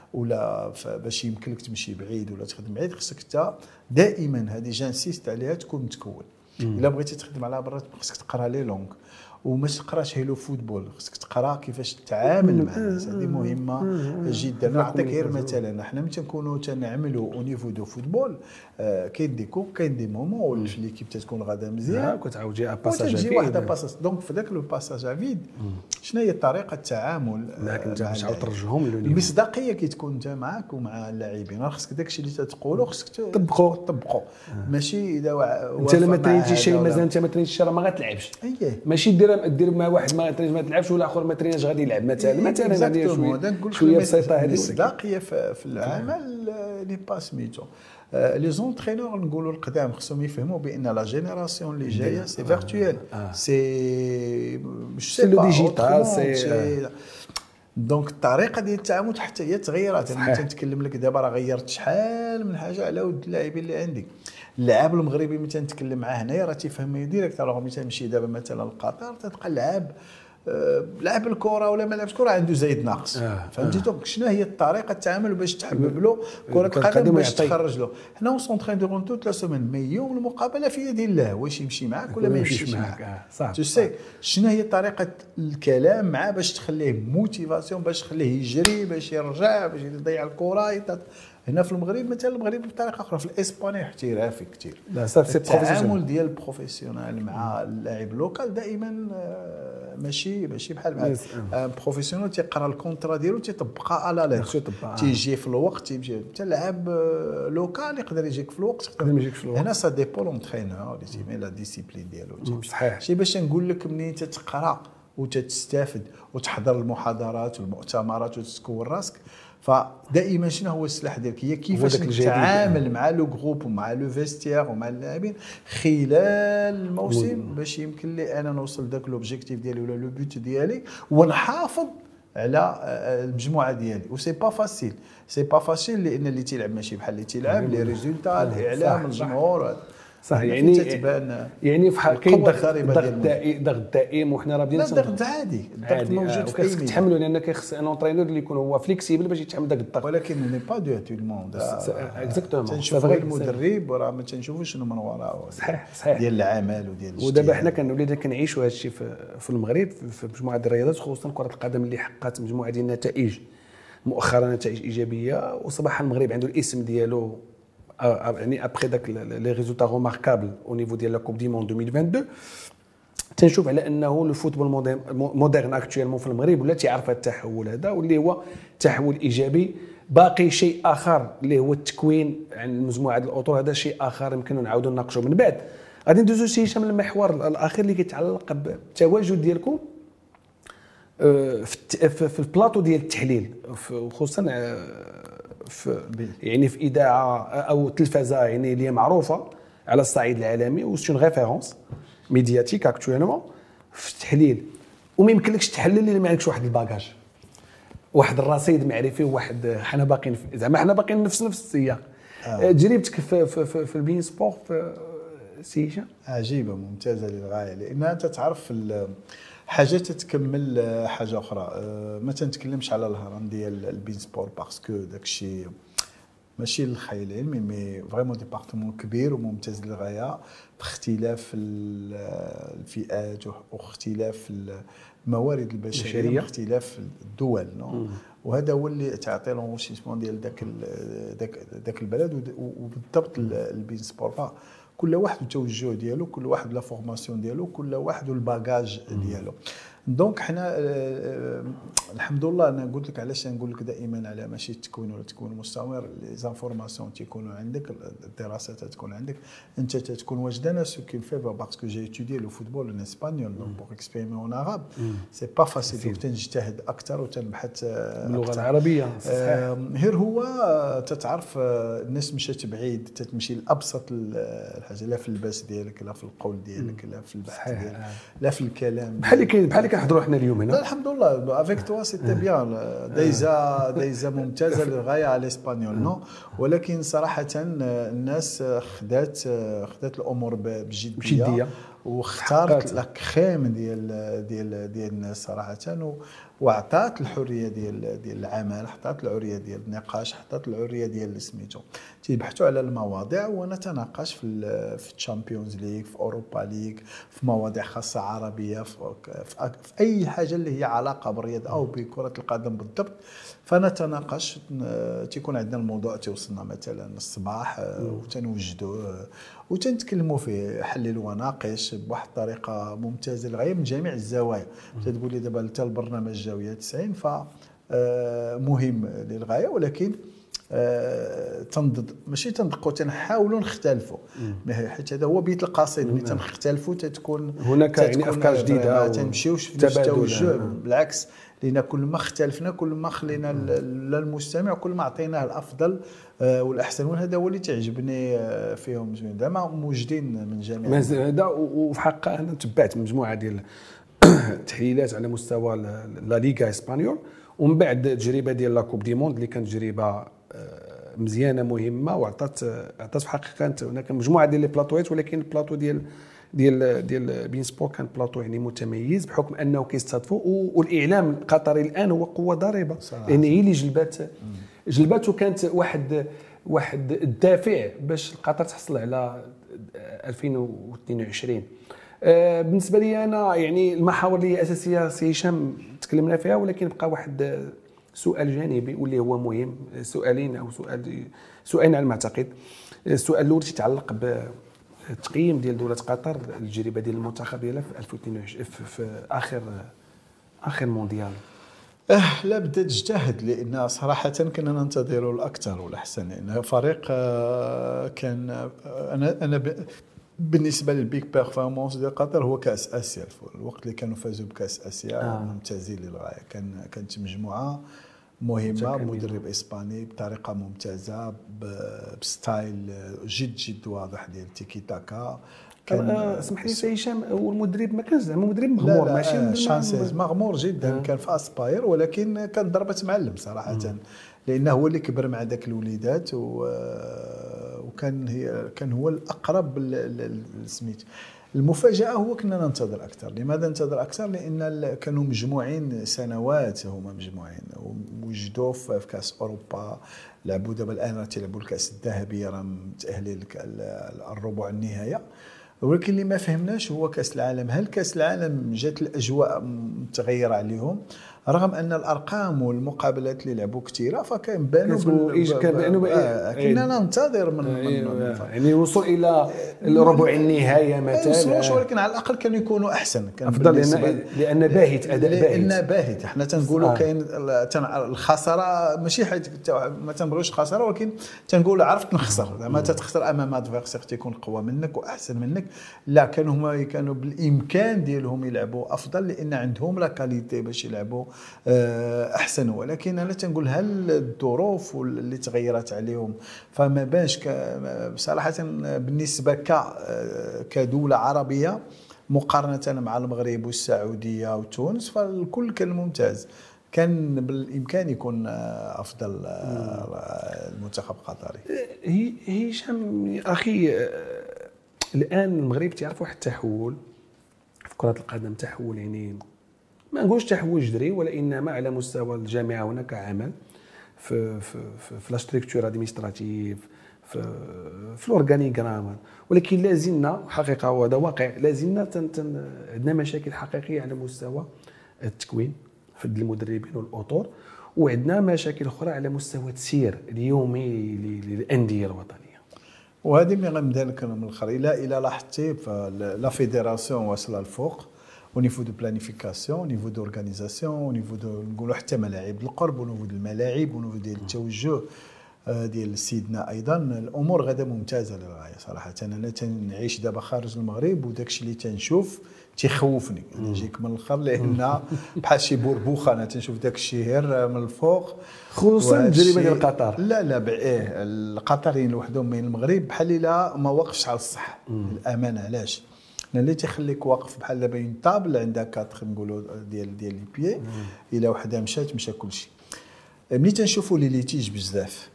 ولا باش يمكن لك تمشي بعيد ولا تخدم بعيد خصك انت دائما هذه جانسيست عليها تكون متكون. الا بغيتي تخدم على برا خصك تقرا لي لونغ وما تقراش هيلو فوتبول، خصك تقرا كيفاش تتعامل مع الناس، هذه مهمه جدا. نعطيك غير مثلا حنا ملي تنكونوا تنعملوا او نيفو دو فوتبول كاين دي كوب كاين دي مومون اللي ليكيب تكون غادا مزيان كتعاود جي باساج فيد واحد باساج. دونك في ذاك لو باساج فيد شنو هي طريقه التعامل معك انت باش عاود ترجعهم المصداقيه كي تكون انت معاك ومع اللاعبين، راه خصك داكشي اللي تتقولو خصك تطبقوا. ماشي اذا انت لما ترينتي شي مازال انت ما ترينتيش راه ما غاتلعبش، ماشي دير ولا دير مع واحد ما تلعبش ولا اخر ما تريناش غادي يلعب مثلا غادي شويه بسيطه هذه. المصداقيه في العمل اللي با سميتو لي زونترينور نقولوا القدام خصهم يفهموا بان لا جينيراسيون اللي جايه سي فيرتويال سي مش سي لو ديجيتال سي دونك الطريقه ديال التعامل حتى هي تغيرات. انا تنتكلم لك دابا راه غيرت شحال من حاجه على ود اللاعبين اللي عندي. اللاعب المغربي ملي تنتكلم معاه هنايا راه تيفهمني ديريكت. راه ملي تمشي دابا مثلا لقطر تلقى لعب الكره ولا ما لعبش كره عنده زايد ناقص. فهمتي دونك شنو هي الطريقه التعامل باش تحبب له كره القدم باش تخرج له. حنا اون سون ترين دو رونتو 3 سيمين مي يوم المقابله في يد الله واش يمشي معاك ولا ما يمشيش معاك. صح تو سي شنو هي طريقه الكلام معاه باش تخليه موتيفاسيون باش تخليه يجري باش يرجع باش يضيع الكره. هنا في المغرب مثلا المغرب بطريقه اخرى في الاسباني احترافي كثير. لا سي التعامل ديال البروفيسيونال مع اللاعب اللوكال دائما ماشي بحال بروفيسيونال تيقرا الكونترا ديالو تيطبقها على ليتر تيجي في الوقت تيمشي. حتى اللاعب لوكال يقدر يجيك في الوقت يقدر ما يجيك في الوقت. هنا سا ديبول اونترينور اللي تيمي لا ديسيبلين ديالو. صحيح شي باش نقول لك ملي تتقرا وتستافد وتحضر المحاضرات والمؤتمرات وتكون راسك. فدائما شنو هو السلاح ديالك هي كيفاش تتعامل مع لو جروب ومع لو فيستير ومع اللاعبين خلال الموسم باش يمكن لي انا نوصل داك لوبجيكتيف ديالي ولا لو بوت ديالي ونحافظ على المجموعه ديالي. و سي با فاسيل لان اللي تيلعب ماشي بحال اللي تيلعب لي ريزولتا الاعلام الجمهور صح. يعني في كاين ضغط دائم وحنا راه بدينا الضغط عادي الضغط موجود في خاصك تحملوا لان كيخص ان اونترينور اللي يكون هو فليكسيبل باش يتحمل داك الضغط. ولكن ني با دو تو الموند اكزاكتومون تنشوف المدرب وراه ما تنشوفوش شنو من وراه. صحيح ديال العمل وديال ودابا حنا كنولي كنعيشوا هذا الشيء في المغرب في مجموعه ديال الرياضات خصوصا كره القدم اللي حققت مجموعه ديال النتائج مؤخرا نتائج ايجابيه وصباح المغرب عنده الاسم ديالو يعني ابخي داك لي ريزولتا روماركابل او نيفو ديال لا كوب دي موند 2022 تنشوف على انه لو فوتبول مودرن اكطويلمون في المغرب ولا تيعرف هذا التحول هذا واللي هو تحول ايجابي. باقي شيء اخر اللي هو التكوين عن مجموعه الاطر. هذا شيء اخر يمكن نعاودوا نناقشوا من بعد. غادي ندوزو شي هشام المحور الاخير اللي كيتعلق بالتواجد ديالكم في البلاطو ديال التحليل خصوصا يعني في اذاعه او تلفزه يعني اللي معروفه على الصعيد العالمي و سون ريفيرونس ميدياتيك اكطويلمون في التحليل. وما يمكنلكش تحلل الا ما عندكش واحد الباكاج واحد الرصيد معرفي وواحد حنا باقيين زعما حنا باقيين نفس السياق. تجربتك في البين سبور في سي هشام عجيبه ممتازه للغايه لانها انت تعرف حاجه تتكمل حاجه اخرى. ما تنتكلمش على الهرم ديال البين سبور باسكو داكشي ماشي الخيال العلمي مي فريمون ديبارتمون كبير وممتاز للغايه باختلاف الفئات واختلاف الموارد البشريه واختلاف الدول وهذا هو اللي تعطي لونشيسمون ديال داك البلد. وبالضبط البين سبور كل واحد التوجه ديالو كل واحد لا فورماسيون ديالو كل واحد الباجاج ديالو. دونك حنا الحمد لله انا قلت لك علاش نقول لك دائما على ماشي التكوين ولا التكوين المستمر لي زانفورماسيون تيكونوا عندك الدراسات تكون عندك انت تكون واجد. انا سو كي فيفا باسكو جي اتودي لو فوتبول ان اسبانيول دونك بور اكسبريمي اون عرب سي با فاسيل دونك تنجتهد اكثر وتنبحث باللغه العربيه. غير هو تتعرف الناس مشات بعيد تتمشي لابسط الحاجه لا في اللباس ديالك لا في القول ديالك لا في البحث ديالك لا في الكلام بحال كنحضروا حنا اليوم هنا. الحمد لله افيك توا سيتي بيان دايزا ممتازه للغايه على الاسبانيول نو. ولكن صراحه الناس خدات الامور بجديه واختارت لا كريم ديال الناس صراحه وعطات الحريه ديال العمل حطات الحريه ديال النقاش حطات الحريه ديال سميتو تيبحثوا على المواضيع ونتناقش في الشامبيونز ليغ في اوروبا ليغ في مواضيع خاصه عربيه في اي حاجه اللي هي علاقه بالرياضه او بكره القدم بالضبط. فنتناقش تيكون عندنا الموضوع توصلنا مثلا الصباح وتنوجدوه وتنتكلموا فيه حلل وناقش بواحد الطريقه ممتازه للغايه من جميع الزوايا. تقول لي دابا حتى البرنامج جاويه 90 ف مهم للغايه ولكن ماشي تنضقوا، تنحاولوا نختلفوا، حيت هذا هو بيت القصيد. ملي تنختلفوا تتكون هناك يعني افكار جديده، ما تنمشيوش في نفس التوجه، بالعكس. لان كل ما اختلفنا كل ما خلينا للمستمع، كل ما عطيناه الافضل والاحسن. وهذا هو اللي تعجبني فيهم زوين، زعما موجودين من جميع هذا. وفي حق انا تبعت مجموعه ديال تحليلات على مستوى لا ليغا اسبانيول، ومن بعد التجربه ديال لا كوب دي موند اللي كانت تجربه مزيانه مهمه، وعطات في حقيقه هناك مجموعه ديال لي بلاطوات، ولكن البلاطو ديال بين سبور كان بلاطو يعني متميز بحكم انه كيستضيفوا. والاعلام القطري الان هو قوه ضاربه، لان هي اللي جلبات وكانت واحد الدافع باش قطر تحصل على 2022. بالنسبه لي انا يعني المحاور اللي اساسيه سي هشام تكلمنا فيها، ولكن بقى واحد سؤال جانبي واللي هو مهم، سؤالين على ما اعتقد. السؤال الاول يتعلق بالتقييم ديال دوله قطر التجربه ديال المنتخب ديالها في 2022 في اخر مونديال. لا بدا تجتهد، لان صراحه كنا ننتظروا الاكثر والاحسن، لان فريق كان انا بالنسبه للبيك بيرفورمانس ديال قطر هو كاس اسيا. في الوقت اللي كانوا فازوا بكاس اسيا ممتازين للغايه. كانت مجموعه مهمه، مدرب اسباني بطريقه ممتازه، بستايل جد واضح ديال تيكي تاكا. كان اسمح لي سي هشام، هو المدرب ما كانش زعما مدرب مغمور، ماشي شانسيز مغمور جدا. كان في اسباير، ولكن كان ضربه معلم صراحه، لانه هو اللي كبر مع ذاك الوليدات، كان هو الاقرب للسميت. المفاجاه هو كنا ننتظر اكثر. لماذا ننتظر اكثر؟ لان كانوا مجموعين سنوات، هما مجموعين وجدوا في كاس اوروبا، لعبوا دابا الان تيلعبوا الكاس الذهبيه، راه متاهلين الربع النهائي. ولكن اللي ما فهمناش هو كاس العالم. هل كاس العالم جات الاجواء متغيره عليهم، رغم ان الارقام والمقابلات اللي لعبوا كثيره، فكان بانوا كنا ننتظر من يعني الوصول الى الربع النهائي مثلا، ولكن على الاقل كانوا يكونوا احسن، كان افضل، لان باهت اداء لان باهت. احنا تنقولوا كاين الخساره، ماشي حيت ما تنبغيوش خساره، ولكن تنقولوا عرفت نخسر، زعما تخسر امام ادفيرسير تيكون قوه منك واحسن منك. لا، كانوا بالامكان ديالهم يلعبوا افضل، لان عندهم لا كاليتي باش يلعبوا احسن. ولكن انا تنقول هل الظروف اللي تغيرت عليهم، فما بانش بصراحه بالنسبه كدوله عربيه مقارنه مع المغرب والسعوديه وتونس، فالكل كان ممتاز. كان بالامكان يكون افضل المنتخب القطري. هشام اخي، الان المغرب تعرف واحد التحول في كره القدم، تحول يعني ما نقولش تحول جذري، ولانما على مستوى الجامعه هناك عمل في لا ستركتور ادمينستراتيف، في الاورغانيغرام، ولكن لازلنا حقيقه، وهذا واقع، لازلنا عندنا مشاكل حقيقيه على مستوى التكوين في المدربين والاطور، وعندنا مشاكل اخرى على مستوى التسيير اليومي للانديه الوطنيه. وهذه من غنبدا لك من الاخر. الى لاحظتي لا فيدراسيون واصله الفوق، au niveau de planification, au niveau d'organisation, au niveau de نقولوا حتى ملاعب القرب، au niveau الملاعب، au niveau ديال التوجه ديال سيدنا. ايضا الامور غدا ممتازه للغايه صراحه. انا تنعيش دابا خارج المغرب، وداك الشيء اللي تنشوف تيخوفني. انا نجيك من الاخر، لان بحال شي بربوخه انا تنشوف داك الشهير من الفوق، خصوصا التجربه ديال قطر. لا القطريين لوحدهم من المغرب بحال الا ما وقفش على الصح. الامانه علاش؟ اللي تيخليك واقف بحال دابا اون طابل عندها كاتر نقولوا ديال لي بيي، الا وحده مشى كلشي. ملي تنشوفوا لي ليتيج بزاف،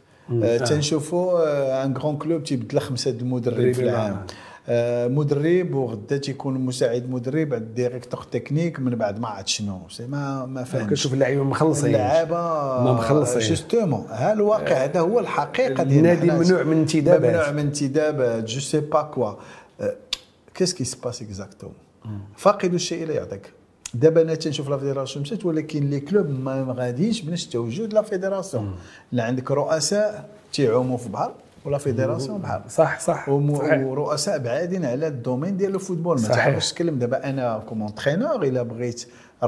تنشوفوا ان غران كلوب تيبدل 5 المدرب في العام، مدرب وغدا تيكون مساعد مدرب، عند ديريكتور تكنيك، من بعد ما عاد شنو ما فهمش. كتشوف اللعيبه مخلصين، اللعابه ما مخلصين جوستومون. ها الواقع هذا هو الحقيقه ديال النادي. ممنوع من انتدابات جو سي با كوا. كيس كي سباس اكزاكتوم؟ فاقد الشيء لا يعطيك. دابا انا تنشوف لا فيدراسيون مشات، ولكن لي كلوب ما غاديش بنفس توجد لا فيدراسيون. لا عندك رؤساء تيعوموا في بحر، ولا فيدراسيون بحال. صح صحيح. ورؤساء بعادين على الدومين ديال الفوتبول. ما تعرفش تكلم دابا انا كومون ترينور الا بغيت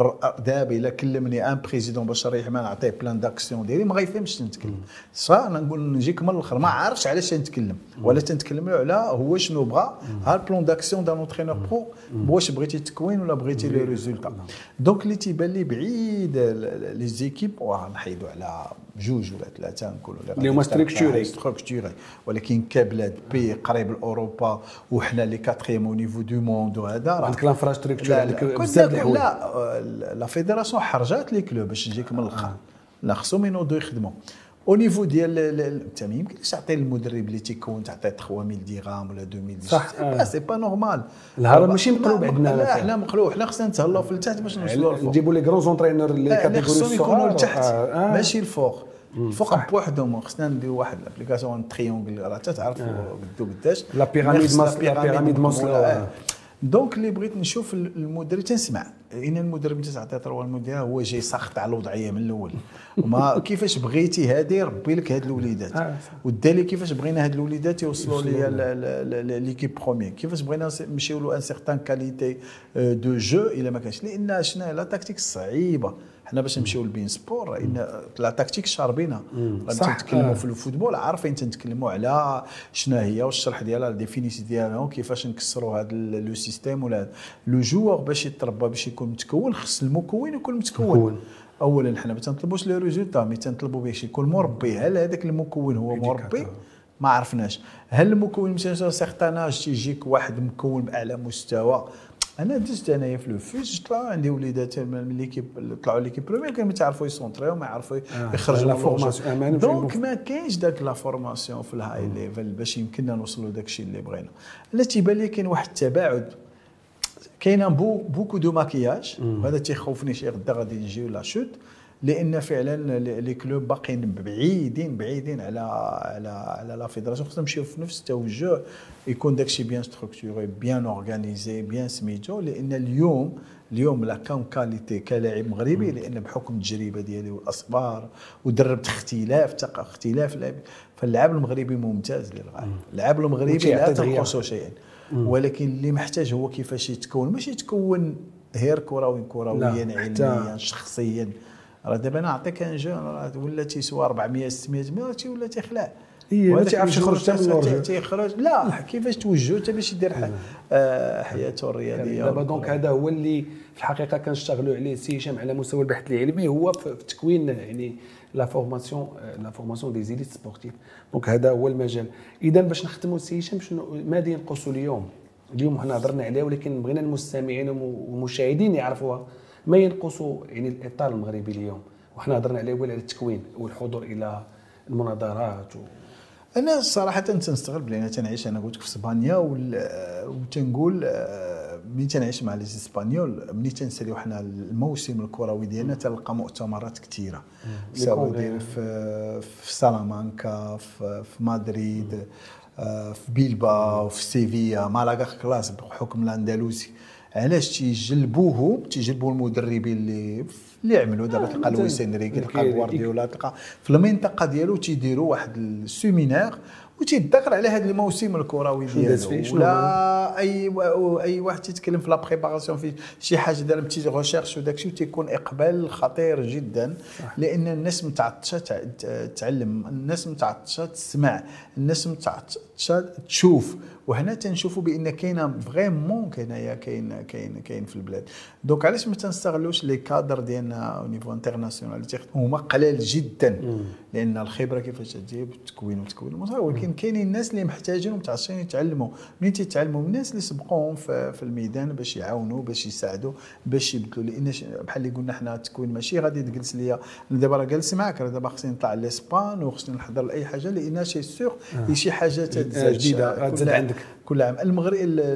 دابا الا كلمني ان بريزيدون باش نريح ما نعطيه بلان داكسيون ديالي ما غيفهمش نتكلم. صح انا نقول نجيك من الاخر ما عارفش علاش نتكلم ولا تنتكلم له على هو شنو بغى. ها البلان داكسيون دان اونترينور برو واش بغيتي التكوين ولا بغيتي لي ريزولتا. دونك اللي تيبان لي بعيد لي زيكيب نحيدوا على جوج ولا ثلاثه نقولوا اللي هما ستركتوري ولكن كبلاد بي قريب لاوروبا وحنا لي كاتريام او نيفو دو موند وهذا عندك لانفراستركتور بزاف د الحوايج. لا فيدراسيون حرجات لي كلوب باش نجيك من الاخر لا خصهم ينوضوا يخدموا او نيفو ديال انت ما يمكنش تعطي للمدرب اللي تيكون تعطيه 3000 درهم ولا 2000 صح سي با نورمال. الهرم ماشي مقلوب عندنا. لا حنا مقلوب حنا خصنا نتهلاو في التحت باش نوصلوا للفوق. نجيبوا لي كرون زونترينور اللي كاتيجوري خصهم يكونوا لتحت ماشي الفوق. الفوق بوحدهم خصنا نديروا واحد الابليكاسيون تريونغل راه تعرف قدو قداش لا بيراميد ماسلو. دونك اللي بغيت نشوف المدرب تنسمع ان المدرب انت تعطي طروا المدير هو جاي ساخط على الوضعيه من الاول وما كيفاش بغيتي هادي ربي لك هاد الوليدات والدليل كيفاش بغينا هاد الوليدات يوصلوا ليا ليكيب بروميير كيفاش بغينا نمشيو له ان سيغتان كاليتي دو جو الا ما كانش لان شنو لا تكتيك صعيبه. حنا باش نمشيو لبين سبور ان لا تكتيك شاربينا تنتكلموا في الفوتبول عارفين تنتكلموا على شنو هي والشرح ديالها الديفينيسي ديالها وكيفاش نكسروا هذا لو سيستيم ولا لو جوور باش يتربى باش يكون متكون. خص المكون يكون متكون. اولا حنا ما تنطلبوش لي ريزولتا مي تنطلبوا باش يكون مربي. هل هذاك المكون هو مربي ما عرفناش. هل المكون مثلا سيغتاناج تيجيك واحد مكون باعلى مستوى. انا دزت انايا في لو فيس طلع عندي وليدات من ليكيب طلعوا ليكيب بروميير كانوا ما تعرفوا يسونطريو ما يعرفوا يخرجوا لا فورماسيون. دونك ما كاينش داك لا فورماسيون في الهاي ليفل باش يمكننا نوصلوا داك الشيء اللي بغينا. انا تيبان لي كاين واحد التباعد كاين بوكو دو ماكياج وهذا تيخوفني شي غدا غادي نجيو لا شوت لان فعلا لي كلوب باقيين بعيدين على لا فيدراسيون. خصنا نمشيو في نفس التوجه يكون داكشي بيان ستركتوري بيان اورغانيزي بيان سميتو. لان اليوم لا كان كاليتي كلاعب مغربي لان بحكم التجربه ديالي والاصبار ودربت اختلاف لاعب فاللاعب المغربي ممتاز للغايه. اللاعب المغربي لا تنقصه شيئا ولكن اللي محتاج هو كيفاش يتكون ماشي يتكون غير كرويا علميا شخصيا. راه دابا نعطيك ان جون راه ولا تيسوى 400 600 مليون ولا تيخلع ما تعرفش يخرج حتى من النور تيخرج. لا كيفاش توجهو حتى باش يدير حياته الرياضيه. دابا دونك هذا هو اللي في الحقيقه كنشتغلوا عليه سي هشام على مستوى البحث العلمي هو في تكوين يعني لا فورماسيون دي زيليت سبورتيف. دونك هذا هو المجال. اذا باش نختموا سي هشام شنو ماذا ينقص اليوم حنا هضرنا عليه ولكن بغينا المستمعين والمشاهدين يعرفوها ما ينقص يعني الاطار المغربي اليوم وحنا هضرنا عليه على التكوين والحضور الى المناظرات انا صراحه تنستغرب لان تنعيش انا قلت لك في اسبانيا وتنقول ملي تنعيش مع لي اسبانيول ملي تنساليو حنا الموسم الكروي ديالنا تلقى مؤتمرات كثيره سواء داير في سالامانكا في مدريد في بيلباو في سيفيا مالاغا كلاس بحكم الاندلسي. علاش تيجلبوا المدربين اللي عملوا دابا تلقى لويس انريكي تلقى غوارديولا تلقى في المنطقه ديالو تيديروا واحد السيمينار وتيتذكر على هذا الموسم الكروي ديالو ولا اي واحد تيتكلم في لا بريباراسيون في شي حاجه دار بتي ريشيرش وداكشي وتيكون اقبال خطير جدا. لان الناس متعطشه تعلم الناس متعطشه تسمع الناس متعطشه تشوف. وهنا تنشوفوا بان كاينه فريمون كاين في البلاد. دونك علاش ما تنستغلوش لي كادر ديالنا او نيفو انترناسيونال هما قلال جدا لان الخبره كيفاش تجيب التكوين ولكن كاينين الناس اللي محتاجين ومتعطشين يتعلموا. منين تيتعلموا من الناس اللي سبقوهم في الميدان باش يعاونوا باش يساعدوا باش يبدلوا. لان بحال اللي قلنا حنا التكوين ماشي غادي تجلس ليا دابا راه جالس معاك دابا خصني نطلع لاسبان وخصني نحضر لاي حاجه لان شي سيغ شي حاجه تزاد جديده تزاد عندك كل عام. المغرب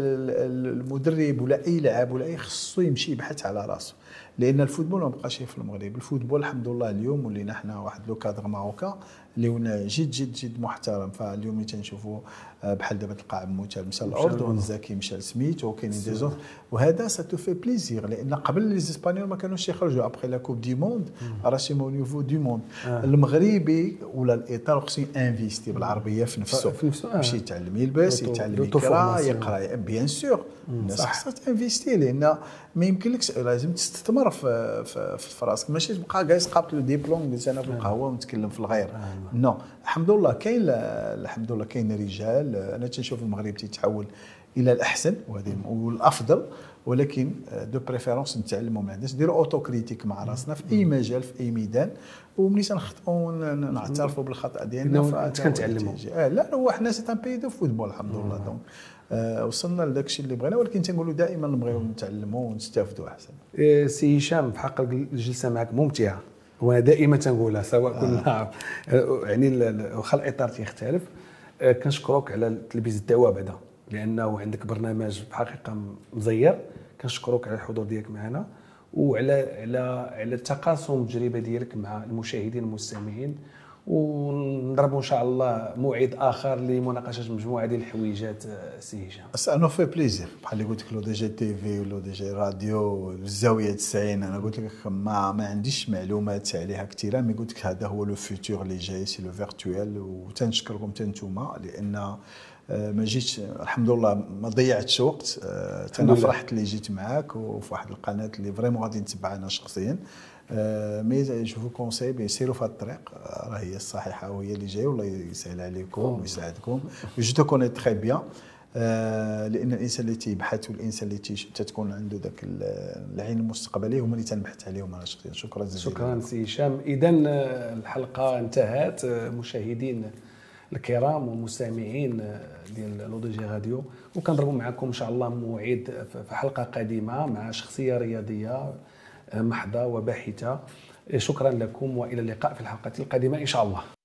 المدرب ولا اي لاعب ولا اي خصو يمشي يبحث على راسه لان الفوتبول ما بقاش في المغرب. الفوتبول الحمد لله اليوم ولينا حنا واحد لو كادر ماروكا اللي جد جد جد محترم. فاليوم اللي تنشوفوا بحال دابا تلقى عموته مشى للاردن، زكي مشى لسميتو، وكاينين دي زوت، وهذا سا تو في بليزير. لان قبل لي زيسبانيول ما كانوش يخرجوا ابخي لا كوب دي موند، راه شي مو نيفو دي موند. المغربي ولا الاطار خصو انفيستي بالعربيه في نفسه، ماشي يتعلم يلبس، يتعلم يقرا بيان سور. الناس خصها تانفيستي، لان ما يمكنلكش، لازم تستثمر في راسك، ماشي تبقى جالس قابل ديبلوم جالس انا في القهوه ونتكلم في الغير. نو الحمد لله كاين، الحمد لله كاين رجال. انا تنشوف المغرب تيتحول الى الاحسن وهذه والافضل، ولكن دو بريفيرونس نتعلموا مع الناس، نديروا اوتو كريتيك مع راسنا في اي مجال في اي ميدان، وملي تنخطئوا نعترفوا بالخطا ديالنا كنتعلموا. لا هو حنا سي ان بي دو فوتبول الحمد لله. دونك وصلنا لذاك الشيء اللي بغينا، ولكن تنقولوا دائما نبغيو نتعلموا ونستافدوا احسن. سي هشام في حق الجلسه معك ممتعه، وانا دائما تنقولها سواء كنا يعني واخا الاطار تيختلف. كنشكرك على تلبيس الدعوه بعدا، لانه عندك برنامج بحقيقه مزير. كنشكرك على الحضور ديالك معنا، وعلى على تقاسم التجربه ديالك مع المشاهدين والمستمعين. ونضربوا ان شاء الله موعد اخر لمناقشه مجموعه ديال الحويجات سي هشام. انا في بليزير بحال اللي قلت لك لو دي جي تي في ولو دي جي راديو الزاويه 90. انا قلت لك ما عنديش معلومات عليها كثيره، مي قلت لك هذا هو لو فيتور اللي جاي، سي لو فيرتوال. وتنشكركم نتوما لان ما جيتش الحمد لله، ما ضيعتش وقت. انا فرحت اللي جيت معاك وفي واحد القناه اللي فريمون غادي نتبعها انا شخصيا. مي جو فو كونساي سيروا في هذه الطريق، راه هي الصحيحه وهي اللي جايه. والله يسهل عليكم ويساعدكم. جو تو كوني تري بيان، لان الانسان اللي تيبحث والانسان اللي تتكون عنده ذاك العين المستقبلي هما اللي تنبحث عليهم انا شخصيا. شكرا جزيلا. شكرا سي هشام. اذا الحلقه انتهت. مشاهدين الكرام ومستمعين ديال لو دي جي راديو، وكنضربوا معكم ان شاء الله موعد في حلقه قادمه مع شخصيه رياضيه محضه وباحثه. شكرا لكم والى اللقاء في الحلقه القادمه ان شاء الله.